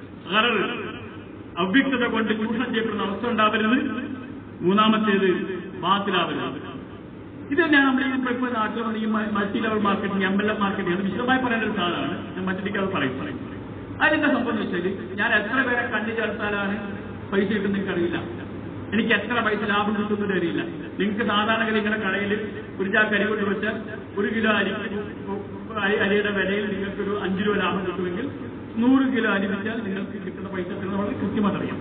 ഖറർ അവ്യക്തത കൊണ്ട് ചൂഷണം ചെയ്യപ്പെടുന്ന അവസ്ഥ ഉണ്ടാവരുത്. മൂന്നാമത്തേത് ബാത്തിലാവരുത്. ഇത് തന്നെയാണ് നമ്മൾ ഇപ്പോൾ ഇപ്പോൾ നാട്ടിൽ വന്ന ഈ multi level marketing, M L M marketing, അത് വിശദമായി പറയേണ്ട ഒരു സാധനമാണ്. ഞാൻ മറ്റേക്ക് അത് പറയും പറയും അതിനെന്താ സംഭവം എന്ന് വെച്ചാൽ, ഞാൻ എത്ര പേരെ കണ്ണു ചേർത്താലാണ് പൈസ കിട്ടുന്നത് എനിക്കറിയില്ല, എനിക്ക് എത്ര പൈസ ലാഭം കിട്ടുന്നത് അറിയില്ല. നിങ്ങൾക്ക് സാധാരണ നിങ്ങളുടെ കടയിൽ ഒരു ചാക്ക് അരി കൊണ്ട് വെച്ചാൽ ഒരു കിലോ അരി അരിയുടെ വിലയിൽ നിങ്ങൾക്കൊരു അഞ്ച് രൂപ ലാഭം കിട്ടുമെങ്കിൽ നൂറ് കിലോ അരി വെച്ചാൽ നിങ്ങൾക്ക് കിട്ടുന്ന പൈസ വളരെ കൃത്യമായിട്ട് അറിയാം.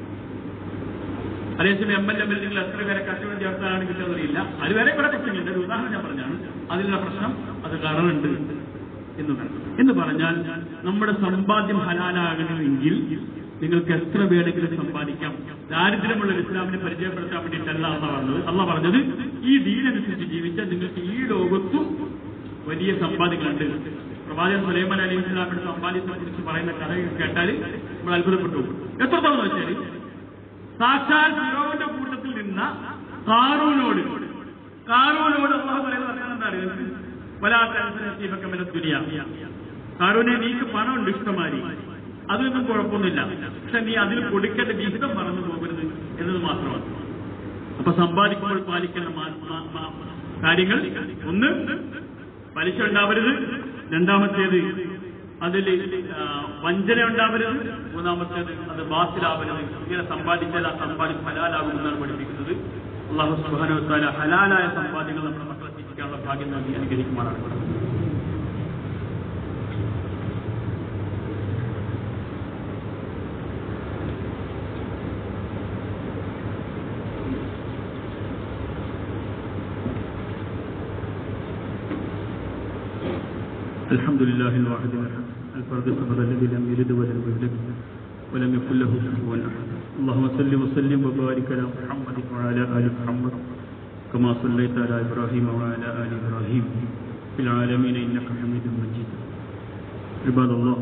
അതേസമയം എം എൽ എം നിങ്ങൾ എത്ര പേരെ കച്ചവടം ചേർത്താലാണ് കിട്ടുന്നത് അറിയില്ല. അത് വരെ കുറെ പ്രശ്നങ്ങളുണ്ട്. ഒരു ഉദാഹരണം ഞാൻ പറഞ്ഞാണ്. അതിലുള്ള പ്രശ്നം അത് കറണ്ട് എന്ന് എന്ന് പറഞ്ഞാൽ നമ്മുടെ സമ്പാദ്യം ഹലാലാകണമെങ്കിൽ നിങ്ങൾക്ക് എത്ര വേണമെങ്കിലും സമ്പാദിക്കാം. ദാരിദ്ര്യമുള്ള ഇസ്ലാമിനെ പരിചയപ്പെടുത്താൻ വേണ്ടിയിട്ടല്ല അള്ള പറഞ്ഞത്. അള്ള പറഞ്ഞത് ഈ ദീനനുസരിച്ച് ജീവിച്ചാൽ നിങ്ങൾക്ക് ഈ ലോകത്തും വലിയ സമ്പാദ്യങ്ങളുണ്ട്. പ്രവാചകൻ സുലൈമാൻ അലൈഹി ഇസ്ലാമിന്റെ സമ്പാദ്യത്തെ കുറിച്ച് പറയുന്ന കഥ കേട്ടാൽ നമ്മൾ അത്ഭുതപ്പെട്ടു. എത്രത്തോളം വെച്ചാൽ സാക്ഷാൽ ഫിറൗന്റെ കൂട്ടത്തിൽ നിന്ന ഖാറൂനോട് ഖാറൂനോട് അല്ലാഹു പറയുന്നത് എന്താണ്? വലാത്തനസീബക ദുനിയ, ഖാറൂനെ നീക്ക് പണമുണ്ട് ഇഷ്ടമാരി, അതൊന്നും കുഴപ്പമൊന്നുമില്ല, പക്ഷെ നീ അതിൽ കൊടുക്കേണ്ട വിഹിതം മറന്നു പോകരുത് എന്നത് മാത്രമാണ്. അപ്പൊ സമ്പാദിക്കുമ്പോൾ പാലിക്കേണ്ട കാര്യങ്ങൾ ഒന്ന് പലിശ ഉണ്ടാവരുത്, രണ്ടാമത്തേത് അതിൽ വഞ്ചന ഉണ്ടാവരുത്, മൂന്നാമത്തേത് അത് ബാത്തിലാവരുത്. ഇങ്ങനെ സമ്പാദിച്ചാൽ ആ സമ്പാദ്യം ഹലാലാകുമെന്നാണ് പഠിപ്പിക്കുന്നത്. അല്ലാഹു സുബ്ഹാനഹു വ തആല ഹലാലായ സമ്പാദ്യങ്ങൾ നമ്മുടെ മക്കളെ എത്തിക്കാനുള്ള ഭാഗ്യം നൽകി അനുഗ്രഹിക്കുമാറാണ്. الحمد لله الواحد الأحد الفرد الصمد الذي لم يلد ولم يولد ولم يكن له كفوا أحد. اللهم صل وسلم وبارك على محمد وعلى آل محمد كما صليت على إبراهيم وعلى آل إبراهيم في العالمين إنك حميد مجيد. عباد الله،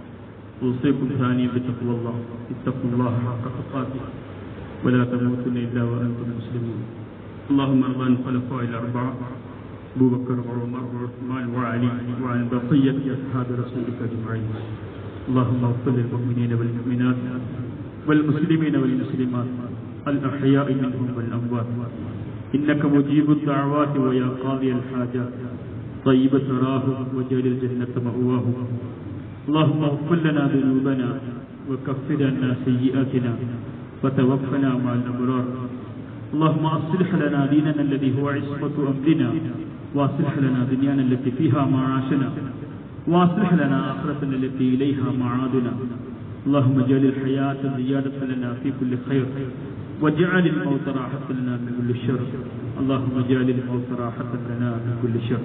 أوصيكم ثانيا بتقوى الله. اتقوا الله حق تقاته ولا تموتن إلا وأنتم مسلمون. اللهم ارض عن الخلفاء الأربعة أبو بكر وعمر وعثمان وعلي وعن بقية أصحاب رسولك أجمعين. اللهم اغفر للمؤمنين والمؤمنات والمسلمين والمسلمات الأحياء منهم والأموات إنك مجيب الدعوات ويا قاضي الحاجات طيب ثراه وجعل الجنة مأواه. اللهم اغفر لنا ذنوبنا وكفر عنا سيئاتنا وتوفنا مع الأبرار. اللهم أصلح لنا ديننا الذي هو عصمة أمرنا، واصلح لنا دنيانا التي فيها معاشنا، واصلح لنا آخرتنا التي إليها معادنا. اللهم اجعل الحياة زيادة لنا في كل خير واجعل الموت راحة لنا من كل شر. اللهم اجعل الموت راحة لنا من كل شر.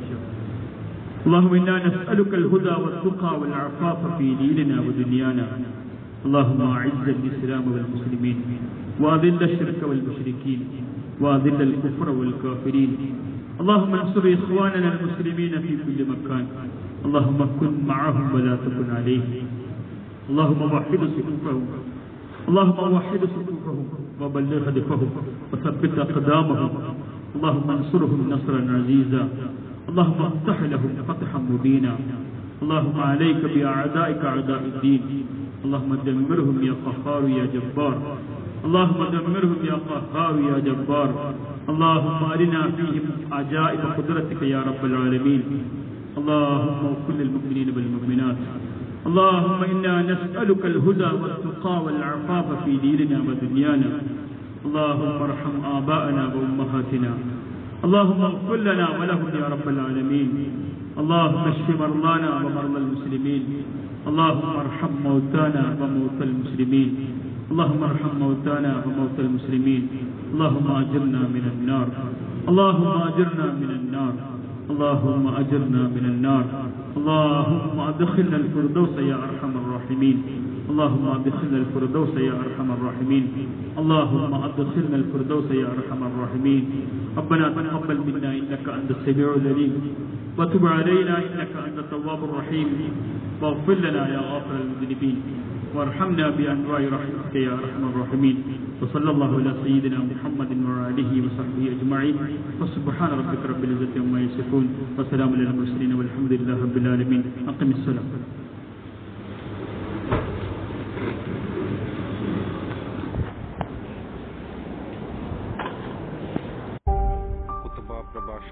اللهم إنا نسألك الهدى والتقى والعفاف في ديننا ودنيانا. اللهم أعز الإسلام والمسلمين وأذل الشرك والمشركين وأذل الكفر والكافرين. اللهم انصر إخواننا المسلمين في كل مكان. اللهم كن معهم ولا تكن عليهم. اللهم وحد صفوفهم اللهم وحد صفوفهم وبلغ هدفهم وثبت أقدامهم. اللهم انصرهم نصرا عزيزا. اللهم افتح لهم فتحا مبينا. اللهم عليك بأعدائك أعداء الدين. اللهم دمرهم يا قهار يا جبار. اللهم دمرهم يا قهار يا جبار. اللهم أرنا فيهم عجائب قدرتك يا رب العالمين. اللهم اغفر للمؤمنين والمؤمنات. اللهم إنا نسألك الهدى والتقى والعفاف في ديننا ودنيانا. اللهم ارحم آباءنا وأمهاتنا. اللهم اغفر لنا ولهم يا رب العالمين. اللهم اشف مرضانا ومرضى المسلمين. اللهم ارحم موتانا وموتى المسلمين. اللهم ارحم موتانا وموتى المسلمين. اللهم أجرنا من النار. اللهم أجرنا من النار. اللهم أجرنا من النار. اللهم أدخلنا الفردوس يا أرحم الراحمين. اللهم أدخلنا الفردوس يا أرحم الراحمين. اللهم أدخلنا الفردوس يا أرحم الراحمين. ربنا تقبل منا إنك أنت السميع العليم وتب علينا إنك أنت التواب الرحيم. واغفر لنا يا غافر المذنبين وارحمنا بأنواع رحمتك يا أرحم الراحمين. وصلى الله على سيدنا محمد وعلى آله وصحبه أجمعين. وسبحان ربك رب العزة عما يصفون وسلام على المرسلين والحمد لله رب العالمين. أقم الصلاة.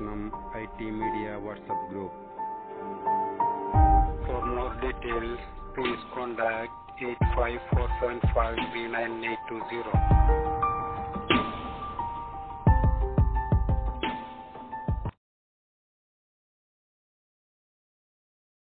Vishnam I T Media WhatsApp group. For more details, please contact eight five four seven five three nine eight two zero.